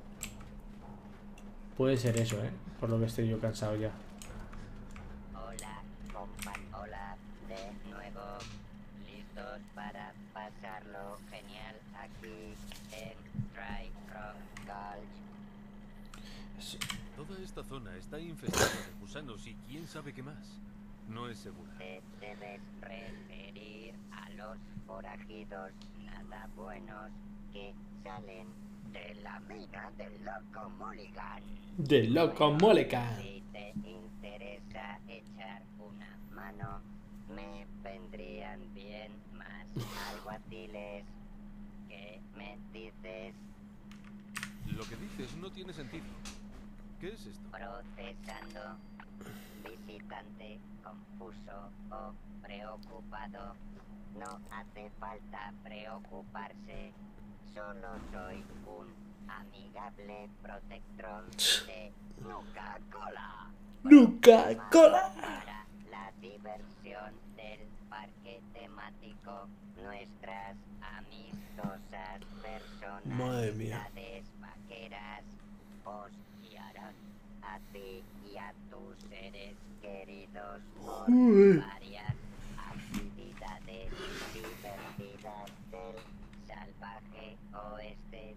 Puede ser eso, eh. Por lo que estoy yo cansado ya. Hola, compan. Hola, de nuevo. ¿Listos para pasarlo genial aquí en Dry Rock Gulch? Toda esta zona está infestada de gusanos y quién sabe qué más. No es segura. Te debes referir a los forajidos nada buenos que salen de la mina del loco Mulligan. De loco Mulligan. Si te interesa echar una mano, me vendrían bien más alguaciles. ¿Qué me dices? Lo que dices no tiene sentido. ¿Qué es esto? Procesando. Visitante confuso o preocupado. No hace falta preocuparse. Solo soy un amigable protector de Nuka-Cola. Nuka-Cola. Para la diversión del parque temático, nuestras amistosas personalidades vaqueras os guiarán a ti y a tus seres queridos por varias actividades divertidas del salvaje oeste.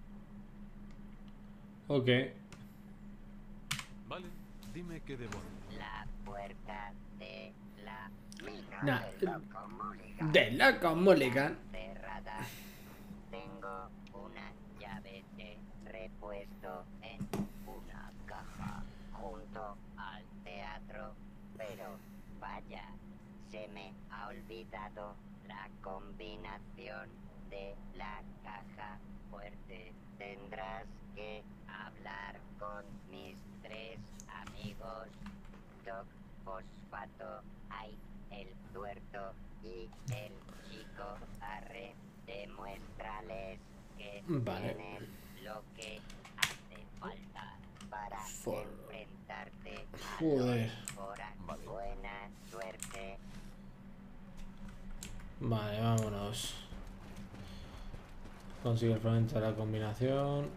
Ok. Vale, dime qué debo hacer. La puerta de la mina Nah, del loco Mulligan De loco Mulligan. cerrada. Tengo una llave de repuesto en una caja junto al teatro, pero vaya, se me ha olvidado la combinación de la caja fuerte. Tendrás que hablar Demuéstrales que Vale. tienes lo que hace falta para For- enfrentarte a Joder. los Borak. Vale. Buena suerte. Vale, vámonos. Consigue el fragmento de la combinación.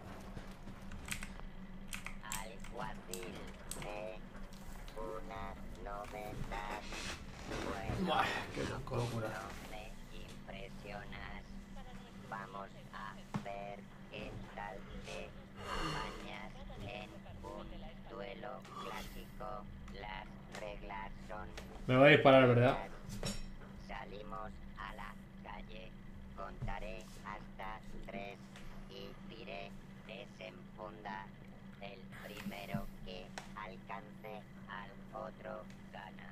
Alguacil de una novedad. Bueno, Buah, qué locura. no me impresionas. Vamos a ver qué tal te bañas en un duelo clásico. Las reglas son Me va a disparar, ¿verdad? salimos a la calle, contaré hasta tres y diré desenfunda. El primero que alcance al otro gana.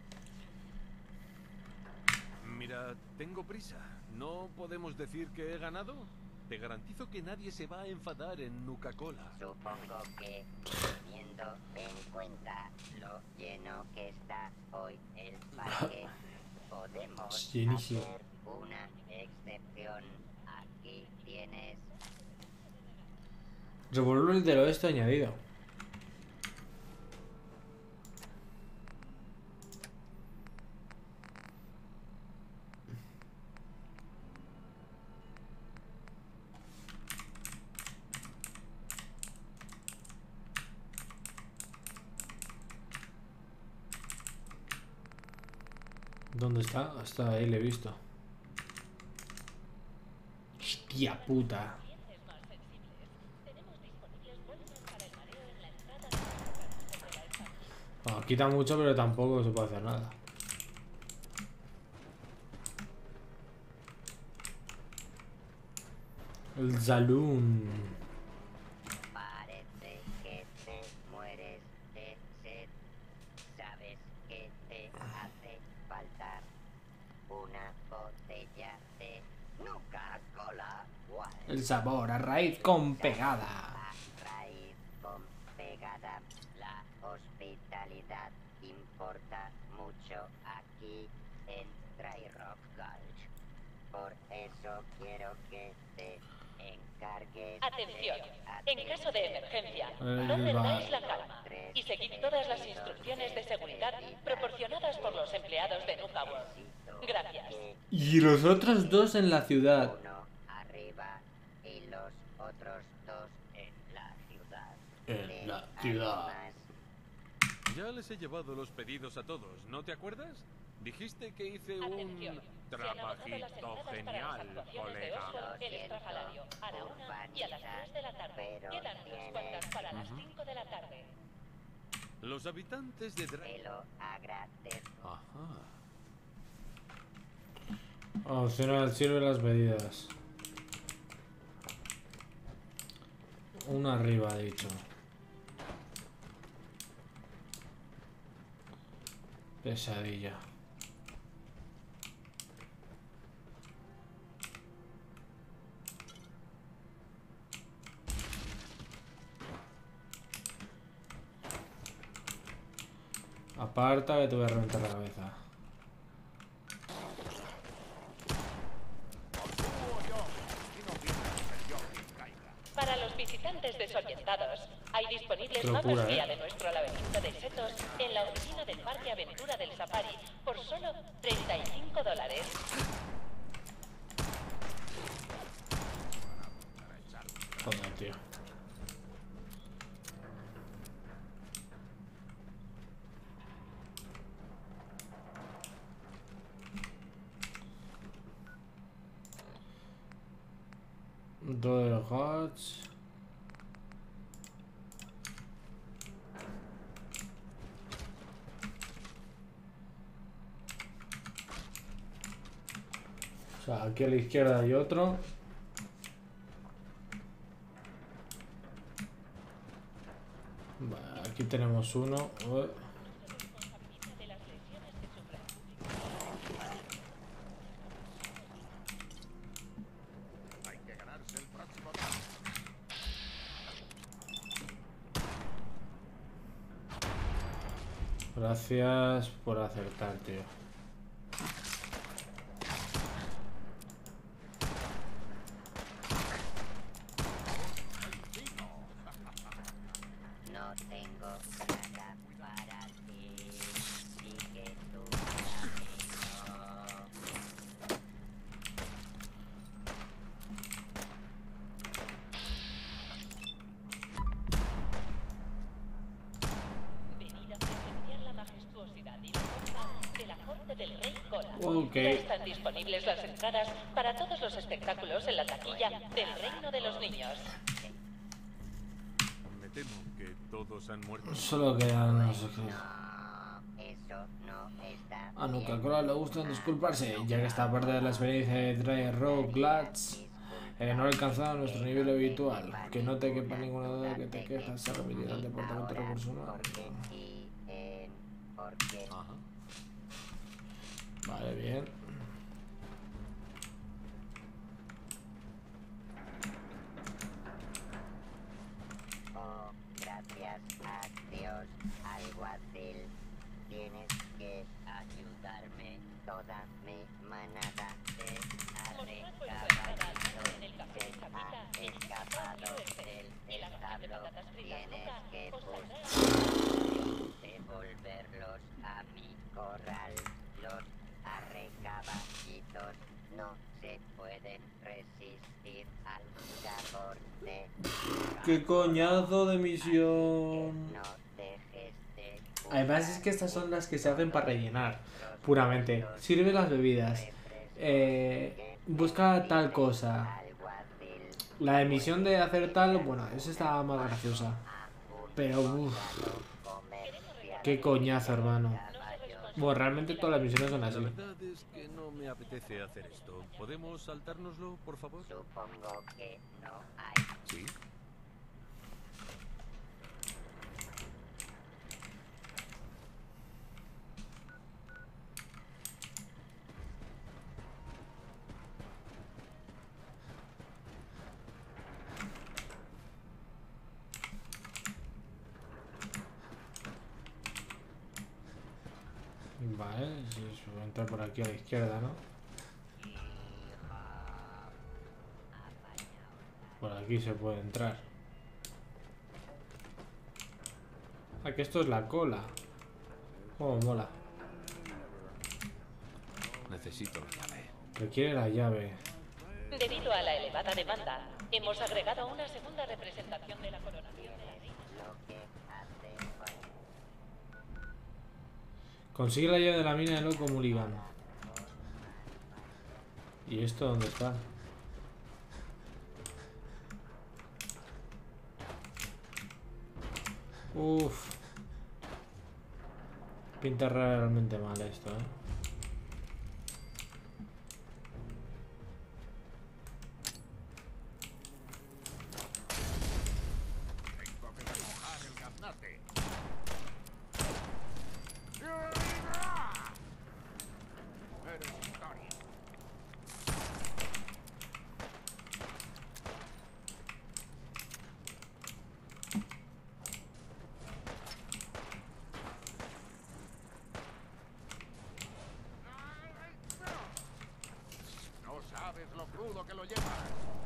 Mira, tengo prisa. ¿No podemos decir que he ganado? Te garantizo que nadie se va a enfadar en Nuka-Cola. Supongo que, teniendo en cuenta lo lleno que está hoy el parque, podemos Llenísimo. hacer una excepción. Aquí tienes. Revólver del oeste añadido. ¿Dónde está? Hasta ahí le he visto. Hostia puta. Ah, quita mucho, pero tampoco se puede hacer nada. El Zaloon. Parece que te mueres de sed. Sabes que te hace falta una botella de Nuka-Cola. Wild. El sabor a raíz con pegada. A raíz con pegada. La hospitalidad importa mucho aquí en Dry Rock Gulch. Por eso quiero que te encargues. Atención, de en caso de emergencia, Ahí no va. perdáis la calma y seguid todas las instrucciones de seguridad proporcionadas por los empleados de Nuka World. Gracias. Y los otros dos en la ciudad. Uno arriba y los otros dos en la ciudad. En De la ciudad. además, Ya les he llevado los pedidos a todos, ¿no te acuerdas? Dijiste que hice un Atención, se han agotado las trabajito entradas para las genial, actuaciones de colega. Oswald, el estrafalario, a la una y a las tres de la tarde. Quedan unas cuantas para las cinco de la tarde. Los habitantes de te Dra... lo agradezco. Ajá. Opcional, sirve las medidas. Una arriba, ha dicho. Pesadilla. Aparta que te voy a reventar la cabeza. Para los visitantes desorientados, hay disponibles Qué mapas locura, guía ¿eh? de nuestro laberinto de setos en la oficina del Parque Aventura del Safari por solo treinta y cinco dólares. Joder, tío. Door Hodge. O sea, aquí a la izquierda hay otro. Vale, aquí tenemos uno. Ué. Hay que ganarse el próximo. Gracias por acertar, tío. Ok. Ya están disponibles las entradas para todos los espectáculos en la taquilla del Reino de los Niños. Me temo que todos han muerto. Solo quedan no sé qué. No, eso no está A bien. Nuka-Cola le gusta disculparse, ya que esta parte de la experiencia de Dry Rock Glats eh, no ha alcanzado nuestro nivel habitual. Que no te quepa ninguna duda que te quejas, se remitirá al departamento de recursos humanos. Porque y en porque Ajá. Vale, bien. oh, gracias a Dios, alguacil, tienes que ayudarme. Toda mi manada de arrecabadizos En el café se Chapita, ha en escapado Este, del y la caja de establo. patatas fritas Tienes Luca que os saldrá. buscar devolverlos a mi corral. Los arrecaballitos no se pueden resistir al sabor de ¡Qué coñazo de misión! no dejes de Además es que estas son las que se hacen para rellenar, puramente. Sirve las bebidas. Eh, busca tal cosa. alguacil. La emisión de hacer tal, bueno, esa estaba más graciosa. Pero uff, qué coñazo, hermano. Bueno, realmente todas las misiones son La así. verdad es que no me apetece hacer esto. ¿Podemos saltárnoslo, por favor? Supongo que no hay. Sí. Vale, sí, se va a entrar por aquí a la izquierda, ¿no? Por aquí se puede entrar. Ah, que esto es la cola. Oh, mola. Necesito la llave. Requiere la llave. Debido a la elevada demanda, hemos agregado una segunda representación de la coronación de la reina. Lo que hace falta. Consigue la llave de la mina de Loco Mulligan. ¿Y esto dónde está? Uff. Pinta realmente mal esto, ¿eh? Tengo que desmojar el gaznate. Eres historia. No sabes lo crudo que lo llevas.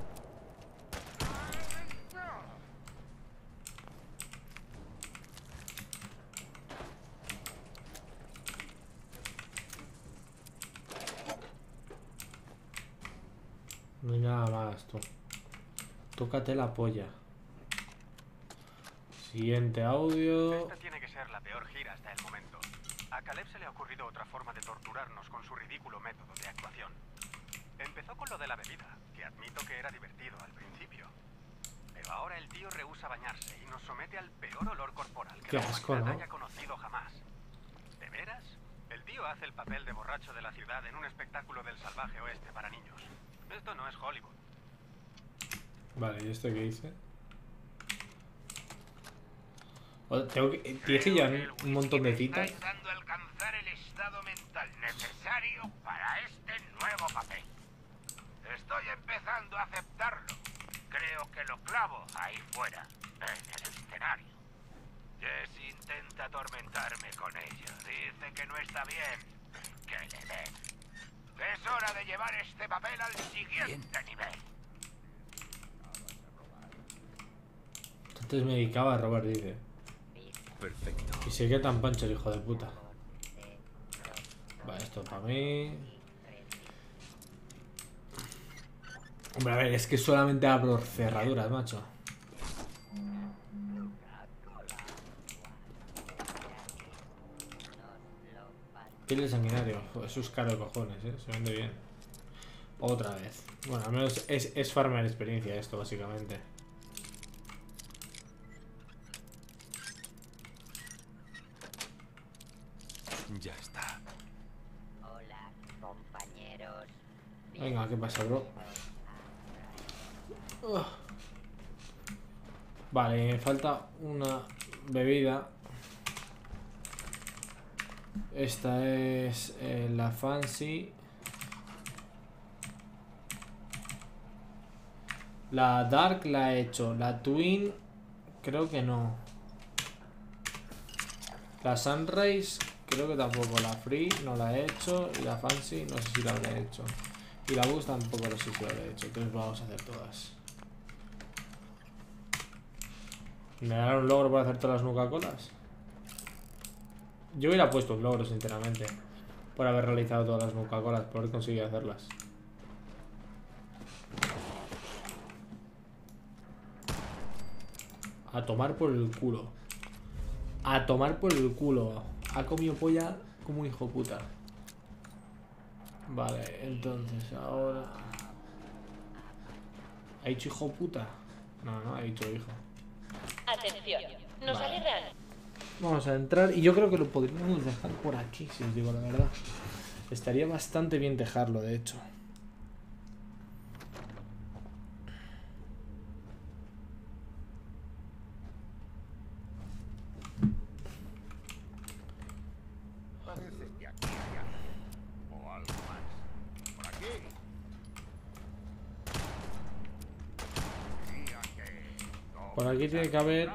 No hay nada más, tú. Tócate la polla. Siguiente audio. Esta tiene que ser la peor gira hasta el momento. A Caleb se le ha ocurrido otra forma de torturarnos con su ridículo método de actuación. Empezó con lo de la bebida, que admito que era divertido al principio. Pero ahora el tío rehúsa bañarse y nos somete al peor olor corporal que Qué la asco, humanidad ¿no? haya conocido jamás. ¿De veras? El tío hace el papel de borracho de la ciudad en un espectáculo del salvaje oeste para niños. Esto no es Hollywood. Vale, ¿y esto qué dice? Oh, tengo que... Tienes que llevar un montón de citas. Intentando alcanzar el estado mental necesario para este nuevo papel. Estoy empezando a aceptarlo. Creo que lo clavo ahí fuera, en el escenario. Jess intenta atormentarme con ello. Dice que no está bien. Que le den. Es hora de llevar este papel al siguiente nivel. Antes me dedicaba a robar, dice. Perfecto. Y se queda tan pancho el hijo de puta. Vale, esto para mí. Hombre, a ver, es que solamente abro cerraduras, macho. Nos lo Piel de sanguinario. Joder, eso es caro de cojones, ¿eh? Se vende bien. Otra vez. Bueno, al menos es, es farmear experiencia esto, básicamente. Ya está. Hola, compañeros. Venga, ¿qué pasa, bro? Ugh. Vale, me falta una bebida. Esta es eh, la Fancy. La Dark la he hecho. La Twin creo que no. La Sunrise creo que tampoco. La Free no la he hecho. Y la Fancy no sé si la habré hecho. Y la Boost tampoco no sé si la habré hecho. Entonces vamos a hacer todas. ¿Me darán un logro para hacer todas las Nuka-Colas? Yo hubiera puesto un logro, sinceramente, por haber realizado todas las Nuka-Colas, por haber conseguido hacerlas. A tomar por el culo. A tomar por el culo. Ha comido polla como un hijo puta. Vale, entonces ahora... ¿Ha dicho hijo puta? No, no, ha dicho hijo. Atención, nos Vale. alegran. Vamos a entrar y yo creo que lo podríamos dejar por aquí, si os digo la verdad. Estaría bastante bien dejarlo, de hecho. Parece que aquí hay algo. O algo más. Por aquí. Diría que... Por aquí tiene que haber...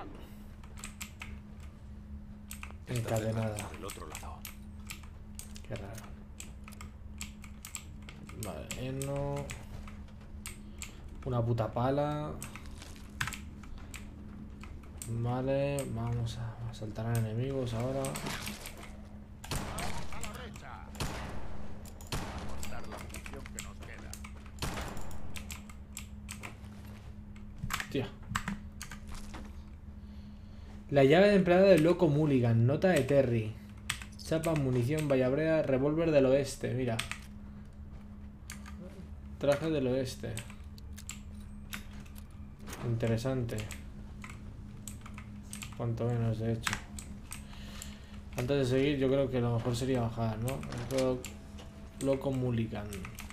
encadenada. Por el otro lado. Qué raro. Vale, heno. Una puta pala. Vale, vamos a, a saltar a enemigos ahora. A la brecha. A cortar la munición que nos queda. Tía. La llave de empleado del loco Mulligan. Nota de Terry. Chapa, munición, vallabrea, revólver del oeste. Mira. Traje del oeste. Interesante. Cuanto menos, de hecho. Antes de seguir, yo creo que lo mejor sería bajar, ¿no? Lo- Loco Mulligan.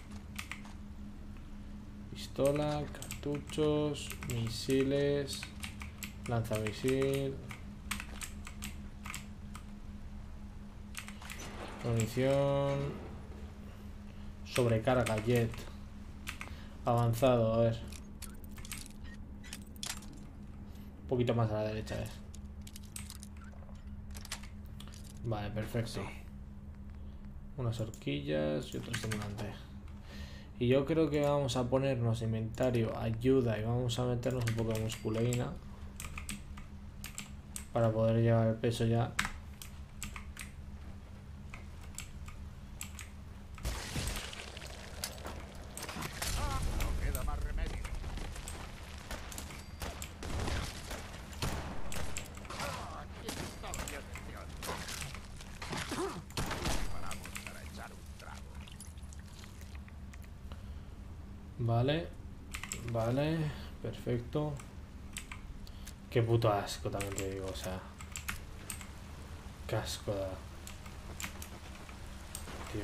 Pistola, cartuchos, misiles, lanzamisil, munición, sobrecarga, jet. Avanzado, a ver. Un poquito más a la derecha, es. Vale, perfecto. Unas horquillas y otro estimulante. Y yo creo que vamos a ponernos inventario, ayuda y vamos a meternos un poco de musculeína para poder llevar el peso ya. No queda más remedio. Ah, aquí está mi atención. Paramos para echar un trago. Vale, vale, perfecto. Qué puto asco, también te digo, o sea. Qué asco da. Tío.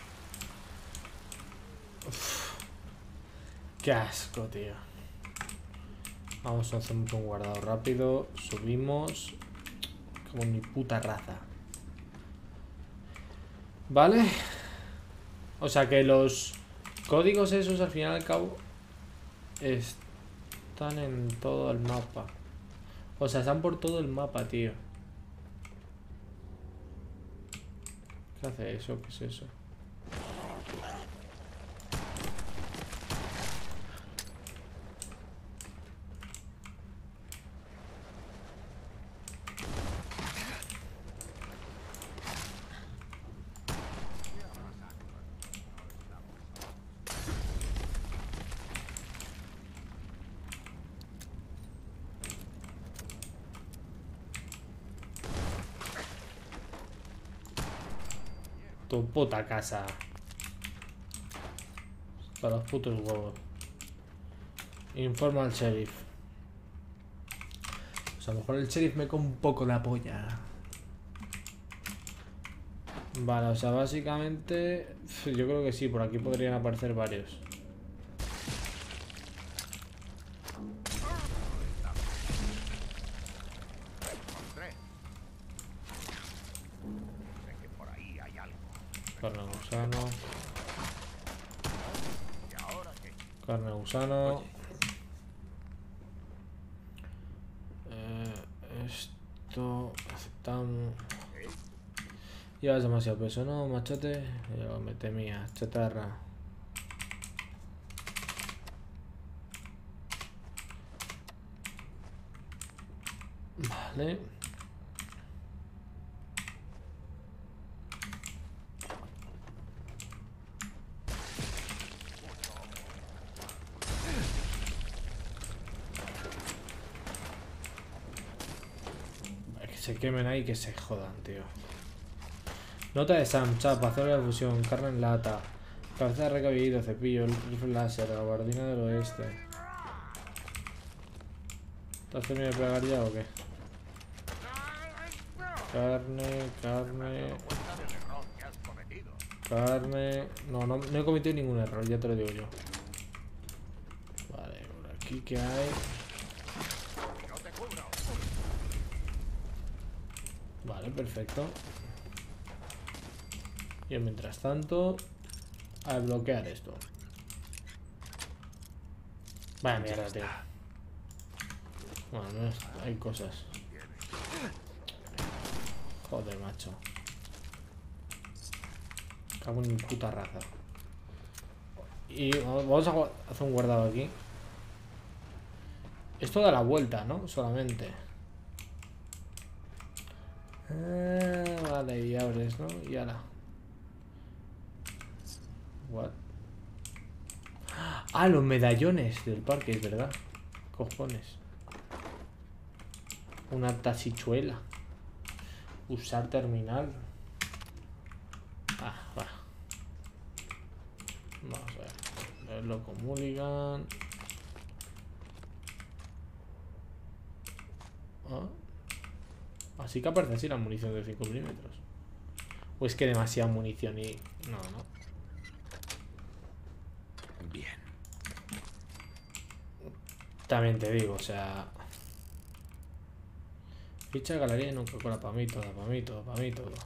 Uf. Qué asco, tío. Vamos a hacer un guardado rápido. Subimos. Como mi puta raza. Vale. O sea que los códigos esos al final y al cabo están en todo el mapa. O sea, están por todo el mapa, tío. ¿Qué hace eso? ¿Qué es eso? Tu puta casa. Para los putos huevos. Informa al sheriff. Pues a lo mejor el sheriff me come un poco la polla. Vale, o sea, básicamente yo creo que sí, por aquí podrían aparecer varios. Carne de gusano. Carne de gusano. Eh, esto aceptamos. Llevas demasiado peso, ¿no, machote? Yo me temía, chatarra. Vale. Que se quemen ahí, que se jodan, tío. Nota de Sam, chapa, acero de fusión, carne en lata, cabeza de recabido, cepillo, el rifle láser, la guardina del oeste. ¿Te has terminado de pegar ya o qué? Carne, carne... Carne... No, no, no he cometido ningún error, ya te lo digo yo. Vale, por aquí ¿qué hay? Vale, perfecto. Y mientras tanto, a bloquear esto. Vaya mierda, tío. Bueno, no es, hay cosas. Joder, macho. Cago en mi puta raza. Y vamos a hacer un guardado aquí. Esto da la vuelta, ¿no? Solamente. Eh, vale, y abres, ¿no? Y ahora. What? Ah, los medallones del parque, es verdad. Cojones. Una tasichuela. Usar terminal. Ah, va. Vamos a ver. El loco Mulligan. Ah. Así que aparece así la munición de cinco milímetros. O es que demasiada munición y... No, no. Bien. También te digo, o sea... Ficha de galería y nunca cola para mí todo, para mí todo, para mí todo.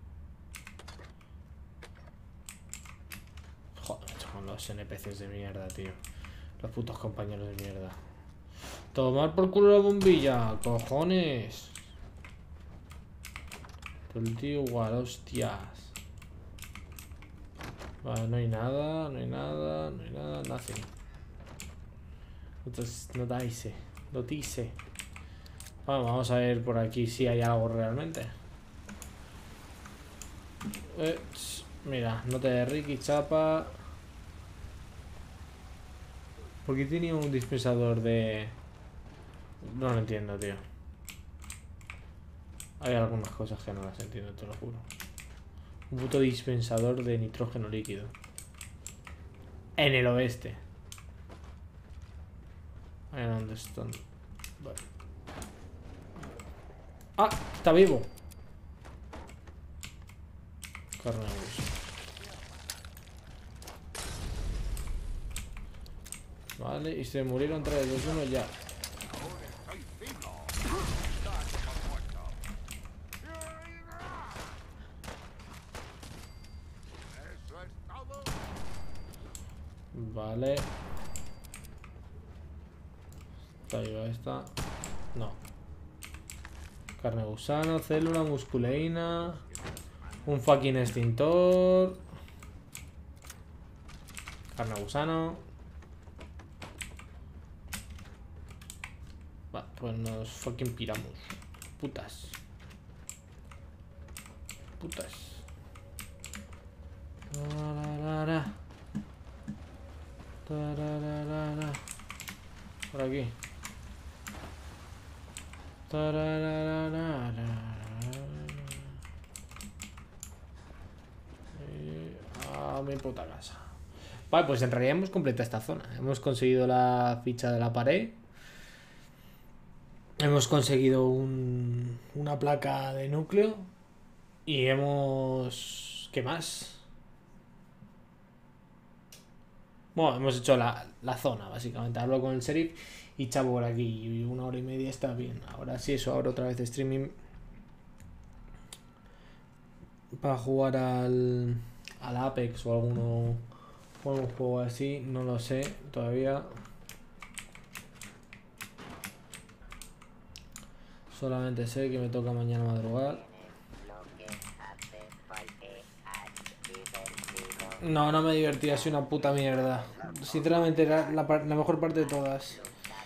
Joder, con los N P Cs de mierda, tío. Los putos compañeros de mierda. Tomar por culo la bombilla, cojones. Todo el tío igual, hostias. Vale, no hay nada, no hay nada, no hay nada, nothing. Entonces, no dice, no dice. Bueno, vamos a ver por aquí si hay algo realmente. Eh, mira, nota de Ricky, chapa. ¿Por qué tenía un dispensador de...? No lo entiendo, tío. Hay algunas cosas que no las entiendo, te lo juro. Un puto dispensador de nitrógeno líquido. En el oeste. I don't understand. Vale. ¡Ah! ¡Está vivo! Carne de hueso. Vale, y se murieron tres, dos, uno ya. Vale. Está viva esta. No. Carne de gusano, célula, musculeína. Un fucking extintor. Carne de gusano. Va, pues nos fucking piramos. Putas. Putas. Tararara. Tararara. Por aquí. Tararara. a mi puta casa. Vale, pues en realidad hemos completado esta zona. Hemos conseguido la ficha de la pared. Hemos conseguido un, una placa de núcleo. Y hemos... ¿Qué más? Bueno, hemos hecho la, la zona, básicamente. Hablo con el sheriff y chavo por aquí. Y una hora y media está bien. Ahora sí, eso, ahora otra vez streaming. Para jugar al, al Apex o alguno o algún juego así, no lo sé todavía. Solamente sé que me toca mañana madrugar. No, no me divertí, ha sido una puta mierda. Sinceramente era la, la mejor parte de todas.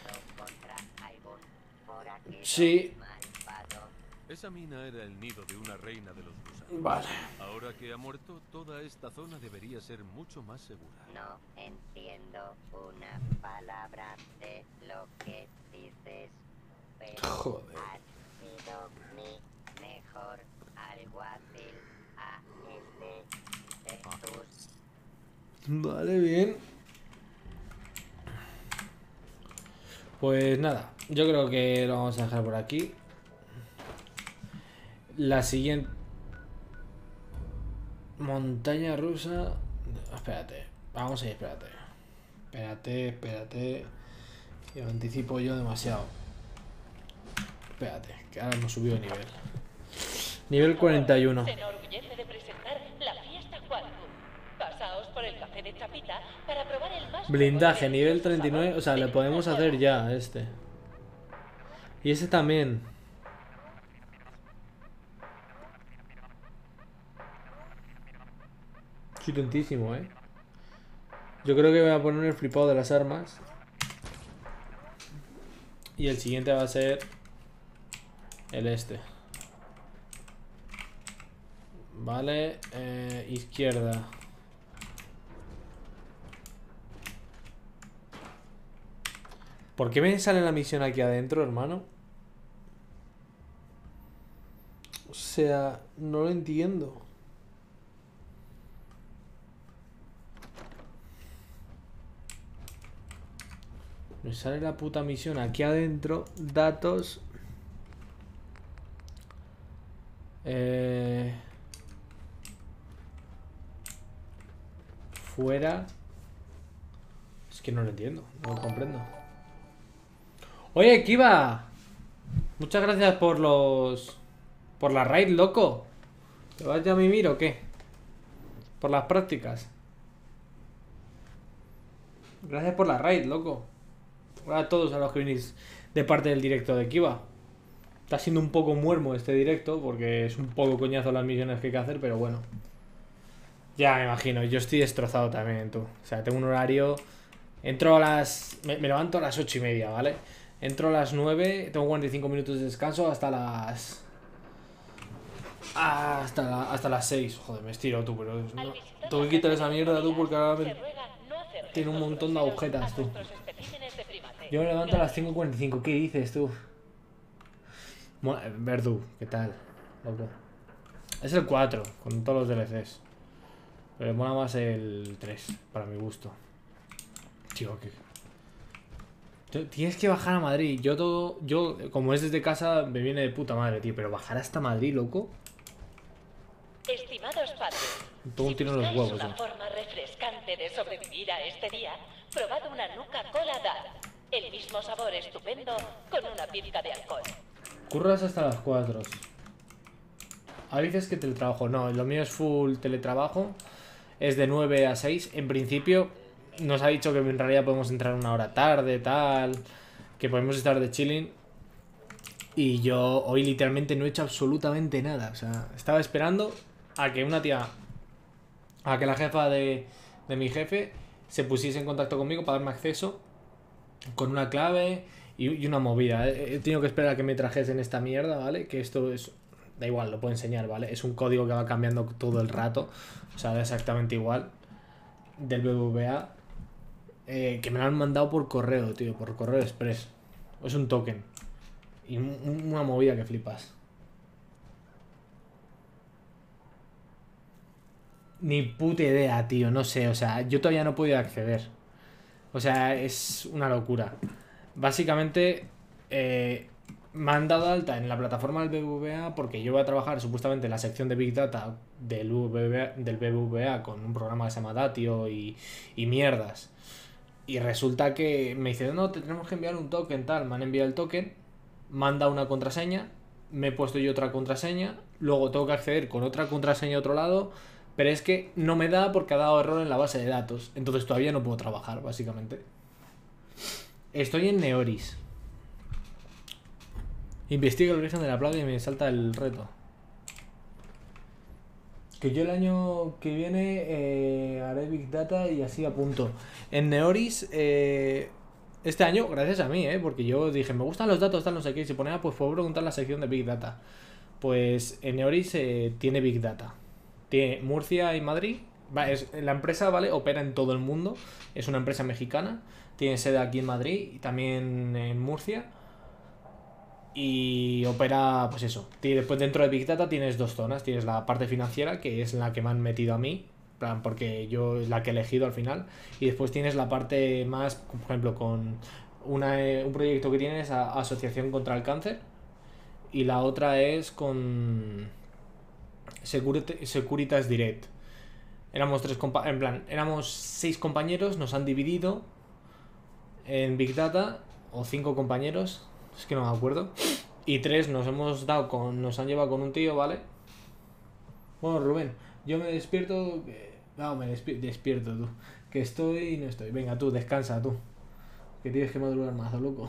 Sí. Esa mina era el nido de una reina de los gusanos. Vale. Ahora que ha muerto, toda esta zona debería ser mucho más segura. No entiendo una palabra de lo que dices, pero Joder. has sido mi mejor alguacil a este de tus. Vale, bien. Pues nada, yo creo que lo vamos a dejar por aquí. La siguiente montaña rusa. Espérate, vamos a ir, espérate. Espérate, espérate. Yo anticipo yo demasiado. Espérate, que ahora hemos subido de nivel. Nivel cuarenta y uno. Se enorgullece de presentar la fiesta Quantum. Pasaos por el café de Chapita para probar el más Blindaje, nuevo y nivel delicioso treinta y nueve. sabor O sea, le de podemos una hacer cola. ya a este. Y ese también. Soy tontísimo, eh. Yo creo que voy a poner el flipado de las armas. Y el siguiente va a ser el este. Vale, eh, izquierda. ¿Por qué me sale la misión aquí adentro, hermano? O sea, no lo entiendo. Me sale la puta misión aquí adentro. Datos. Eh... Fuera. Es que no lo entiendo. No lo comprendo. Oye, Kiva. Muchas gracias por los... Por la raid, loco. ¿Te vas ya a mimir o qué? Por las prácticas. Gracias por la raid, loco. Hola a todos a los que venís de parte del directo de Kiva. Está siendo un poco muermo este directo porque es un poco coñazo las misiones que hay que hacer, pero bueno. Ya me imagino, yo estoy destrozado también, tú. O sea, tengo un horario... Entro a las... Me, me levanto a las ocho y media, ¿vale? Entro a las nueve, tengo cuarenta y cinco minutos de descanso hasta las... Ah, hasta, la, hasta las seis. Joder, me estiro, tú, pero... No, tengo que quitar esa mierda, tú, porque ahora me... Tiene un montón de agujetas, tú. Yo me levanto a las cinco y cuarenta y cinco. ¿Qué dices, tú? Verdu, ¿qué tal? Loco. Es el cuatro, con todos los D L Cs. Pero me mola más el tres, para mi gusto. Tío, que... Tienes que bajar a Madrid. Yo todo... Yo, como es desde casa, me viene de puta madre, tío. Pero bajar hasta Madrid, loco. Estimados padres, Todo un si tiro en los buscáis huevos, una eh. forma refrescante de sobrevivir a este día, probad una Nuka-Cola Dark. El mismo sabor estupendo con una pizca de alcohol. Curras hasta las cuatro. A veces que teletrabajo. No, lo mío es full teletrabajo. Es de nueve a seis. En principio nos ha dicho que en realidad podemos entrar una hora tarde, tal. Que podemos estar de chilling. Y yo hoy literalmente no he hecho absolutamente nada. O sea, estaba esperando a que una tía... A que la jefa de, de mi jefe se pusiese en contacto conmigo para darme acceso con una clave y, y una movida. He, he tenido que esperar a que me trajesen esta mierda, ¿vale? Que esto es... Da igual, lo puedo enseñar, ¿vale? Es un código que va cambiando todo el rato. O sea, da exactamente igual. Del B B V A. Eh, que me lo han mandado por correo, tío. Por correo express. Es un token. Y un, una movida que flipas. Ni puta idea, tío, no sé, o sea, yo todavía no he podido acceder. O sea, es una locura. Básicamente, eh, me han dado alta en la plataforma del B B V A porque yo voy a trabajar supuestamente en la sección de Big Data del, B B V A, del B B V A con un programa que se llama Datio y, y mierdas. Y resulta que me dicen, no, te tenemos que enviar un token, tal. Me han enviado el token, manda una contraseña, me he puesto yo otra contraseña, luego tengo que acceder con otra contraseña a otro lado, pero es que no me da porque ha dado error en la base de datos. Entonces todavía no puedo trabajar, básicamente. Estoy en Neoris. Investiga el origen de la plaga y me salta el reto. Que yo el año que viene eh, haré Big Data y así a punto. En Neoris, eh, este año, gracias a mí, eh, porque yo dije, me gustan los datos, tal, no sé qué, y se ponía, pues puedo preguntar la sección de Big Data. Pues en Neoris eh, tiene Big Data. Tiene Murcia y Madrid. Va, es, la empresa, ¿vale? Opera en todo el mundo. Es una empresa mexicana. Tiene sede aquí en Madrid y también en Murcia. Y opera, pues eso. Después dentro de Big Data tienes dos zonas. Tienes la parte financiera, que es la que me han metido a mí, plan, porque yo es la que he elegido al final. Y después tienes la parte más, por ejemplo, con una, un proyecto que tienes a Asociación contra el Cáncer. Y la otra es con Security, Securitas Direct. Éramos tres compa en plan, éramos seis compañeros, nos han dividido en Big Data, o cinco compañeros, es que no me acuerdo, y tres nos hemos dado con, nos han llevado con un tío, ¿vale? Bueno, Rubén, yo me despierto, que, no, me despier despierto tú, que estoy y no estoy, venga tú, descansa tú, que tienes que madrugar más, loco.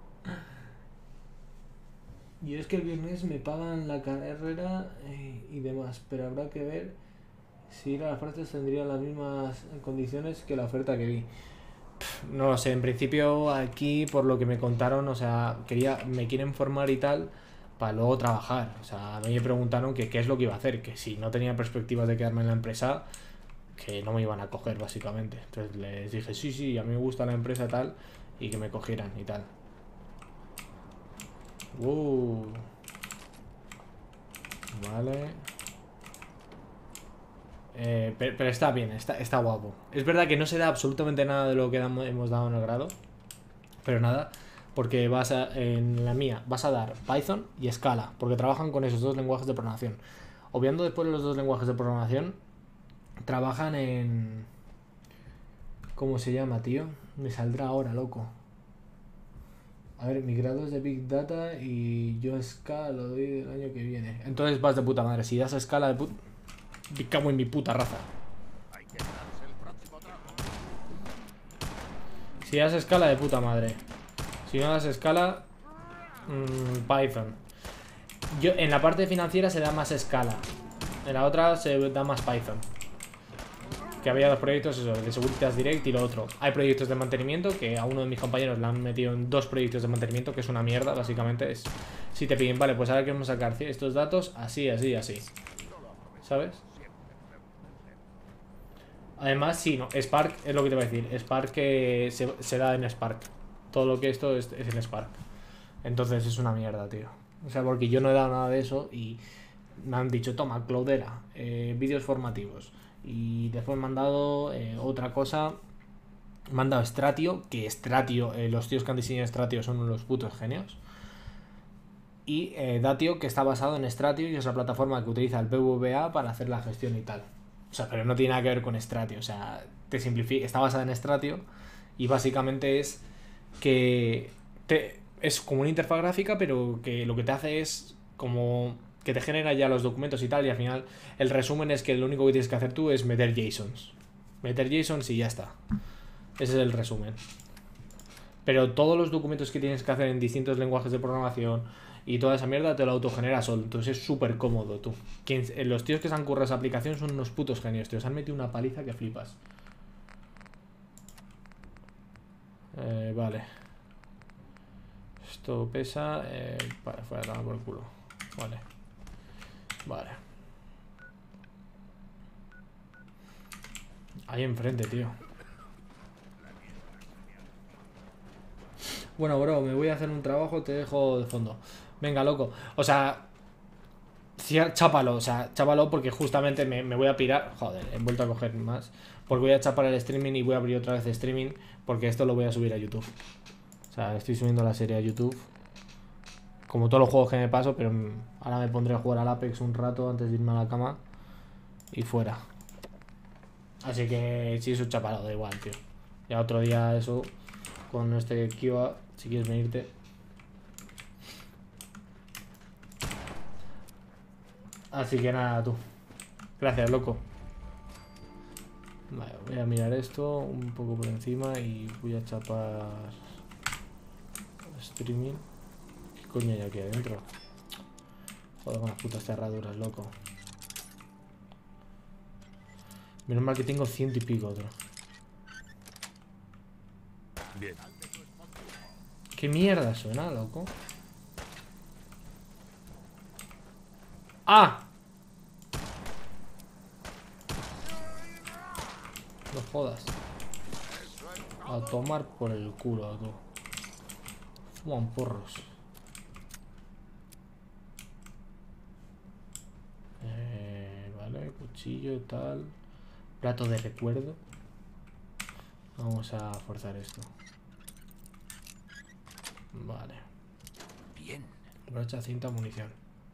Y es que el viernes me pagan la carrera eh, y demás, pero habrá que ver si ir a las partes tendría las mismas condiciones que la oferta que vi. Pff, no lo sé, en principio aquí por lo que me contaron, o sea, quería, me quieren formar y tal para luego trabajar. O sea, a mí me preguntaron que qué es lo que iba a hacer, que si no tenía perspectivas de quedarme en la empresa, que no me iban a coger básicamente. Entonces les dije, sí, sí, a mí me gusta la empresa tal, y que me cogieran y tal. Uh. Vale. Eh, pero, pero está bien, está, está guapo. Es verdad que no se da absolutamente nada de lo que damos, hemos dado en el grado, pero nada, porque vas a, en la mía vas a dar Python y Scala, porque trabajan con esos dos lenguajes de programación. Obviando después los dos lenguajes de programación, trabajan en... ¿Cómo se llama, tío? Me saldrá ahora, loco. A ver, mi grado es de Big Data y yo Scala lo doy el año que viene. Entonces vas de puta madre. Si das Scala de puta... Me cago en mi puta raza. Si das Scala de puta madre. Si no das Scala, mmm, Python. Yo, en la parte financiera se da más Scala. En la otra se da más Python. Que había dos proyectos, eso, de Securitas Direct y lo otro. Hay proyectos de mantenimiento, que a uno de mis compañeros le han metido en dos proyectos de mantenimiento, que es una mierda, básicamente. Es, si te piden, vale, pues ahora queremos sacar estos datos así, así, así. ¿Sabes? Además, sí, no, Spark es lo que te voy a decir. Spark que se, se da en Spark. Todo lo que esto es, es en Spark. Entonces es una mierda, tío. O sea, porque yo no he dado nada de eso y me han dicho, toma, Cloudera, eh, vídeos formativos. Y después me han dado eh, otra cosa. Me han dado Stratio, que Stratio, eh, los tíos que han diseñado Stratio son unos putos genios. Y eh, Datio, que está basado en Stratio y es la plataforma que utiliza el B B V A para hacer la gestión y tal. O sea, pero no tiene nada que ver con Stratio. O sea, te simplifica, está basada en Stratio y básicamente es que te, es como una interfaz gráfica, pero que lo que te hace es como que te genera ya los documentos y tal, y al final el resumen es que lo único que tienes que hacer tú es meter JSONs. Meter JSONs y ya está. Ese es el resumen. Pero todos los documentos que tienes que hacer en distintos lenguajes de programación y toda esa mierda te lo autogenera solo. Entonces es súper cómodo, tú. Quien, los tíos que se han currado esa aplicación son unos putos genios, tíos. Han metido una paliza que flipas. Eh, vale. Esto pesa... Eh, para, fuera, toma por el culo. Vale. Vale. Ahí enfrente, tío. Bueno, bro, me voy a hacer un trabajo, te dejo de fondo. Venga, loco. O sea, Hostia, chápalo, o sea, chápalo porque justamente me, me voy a pirar. Joder, he vuelto a coger más. Porque voy a chapar el streaming y voy a abrir otra vez streaming. Porque esto lo voy a subir a YouTube. O sea, estoy subiendo la serie a YouTube. Como todos los juegos que me paso, pero ahora me pondré a jugar al Apex un rato antes de irme a la cama. Y fuera. Así que si eso chápalo, da igual, tío. Ya otro día eso, con este Kiva, si quieres venirte. Así que nada, tú. Gracias, loco. Vale, voy a mirar esto un poco por encima y voy a chapar streaming. ¿Qué coño hay aquí adentro? Joder, con las putas cerraduras, loco. Menos mal que tengo ciento y pico otro. Bien. ¿Qué mierda suena, loco? ¡Ah! No jodas. A tomar por el culo, tú. Fuman porros. Eh, vale, cuchillo, tal. Plato de recuerdo. Vamos a forzar esto. Vale. Bien. Brocha, cinta, munición.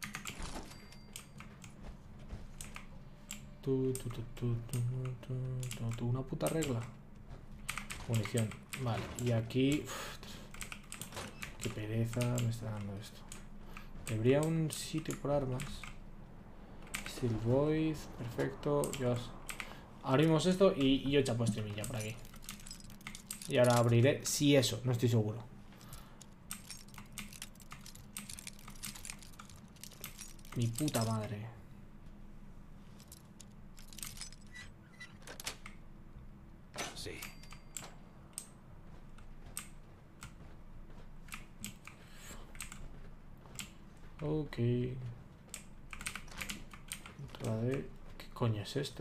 Tu, tu, tu, tu, tu, tu, tu, tu, una puta regla. Munición. Vale. Y aquí... Uf, qué pereza me está dando esto. Habría un sitio por armas. Steel Void. Perfecto. Dios. Abrimos esto y, y yo chapo streaming ya por aquí. Y ahora abriré. Sí, eso. No estoy seguro. Mi puta madre. Sí. Ok. Otra de... ¿Qué coño es esto?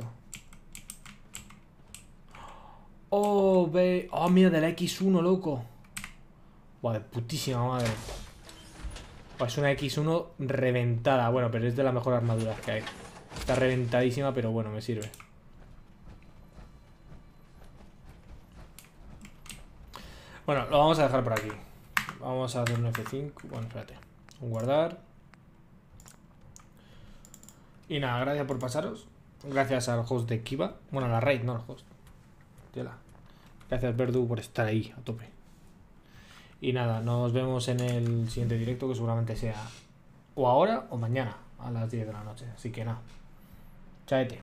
Oh, ve... Oh, mira, de la equis uno, loco. Buah, de putísima madre. Buah, es una equis uno reventada. Bueno, pero es de las mejores armaduras que hay. Está reventadísima, pero bueno, me sirve. Bueno, lo vamos a dejar por aquí. Vamos a hacer un efe cinco. Bueno, espérate. Un guardar. Y nada, gracias por pasaros. Gracias al host de Kiva. Bueno, a la raid, no al host. Tela. Gracias, Verdu, por estar ahí a tope. Y nada, nos vemos en el siguiente directo, que seguramente sea o ahora o mañana a las diez de la noche. Así que nada. Chaete.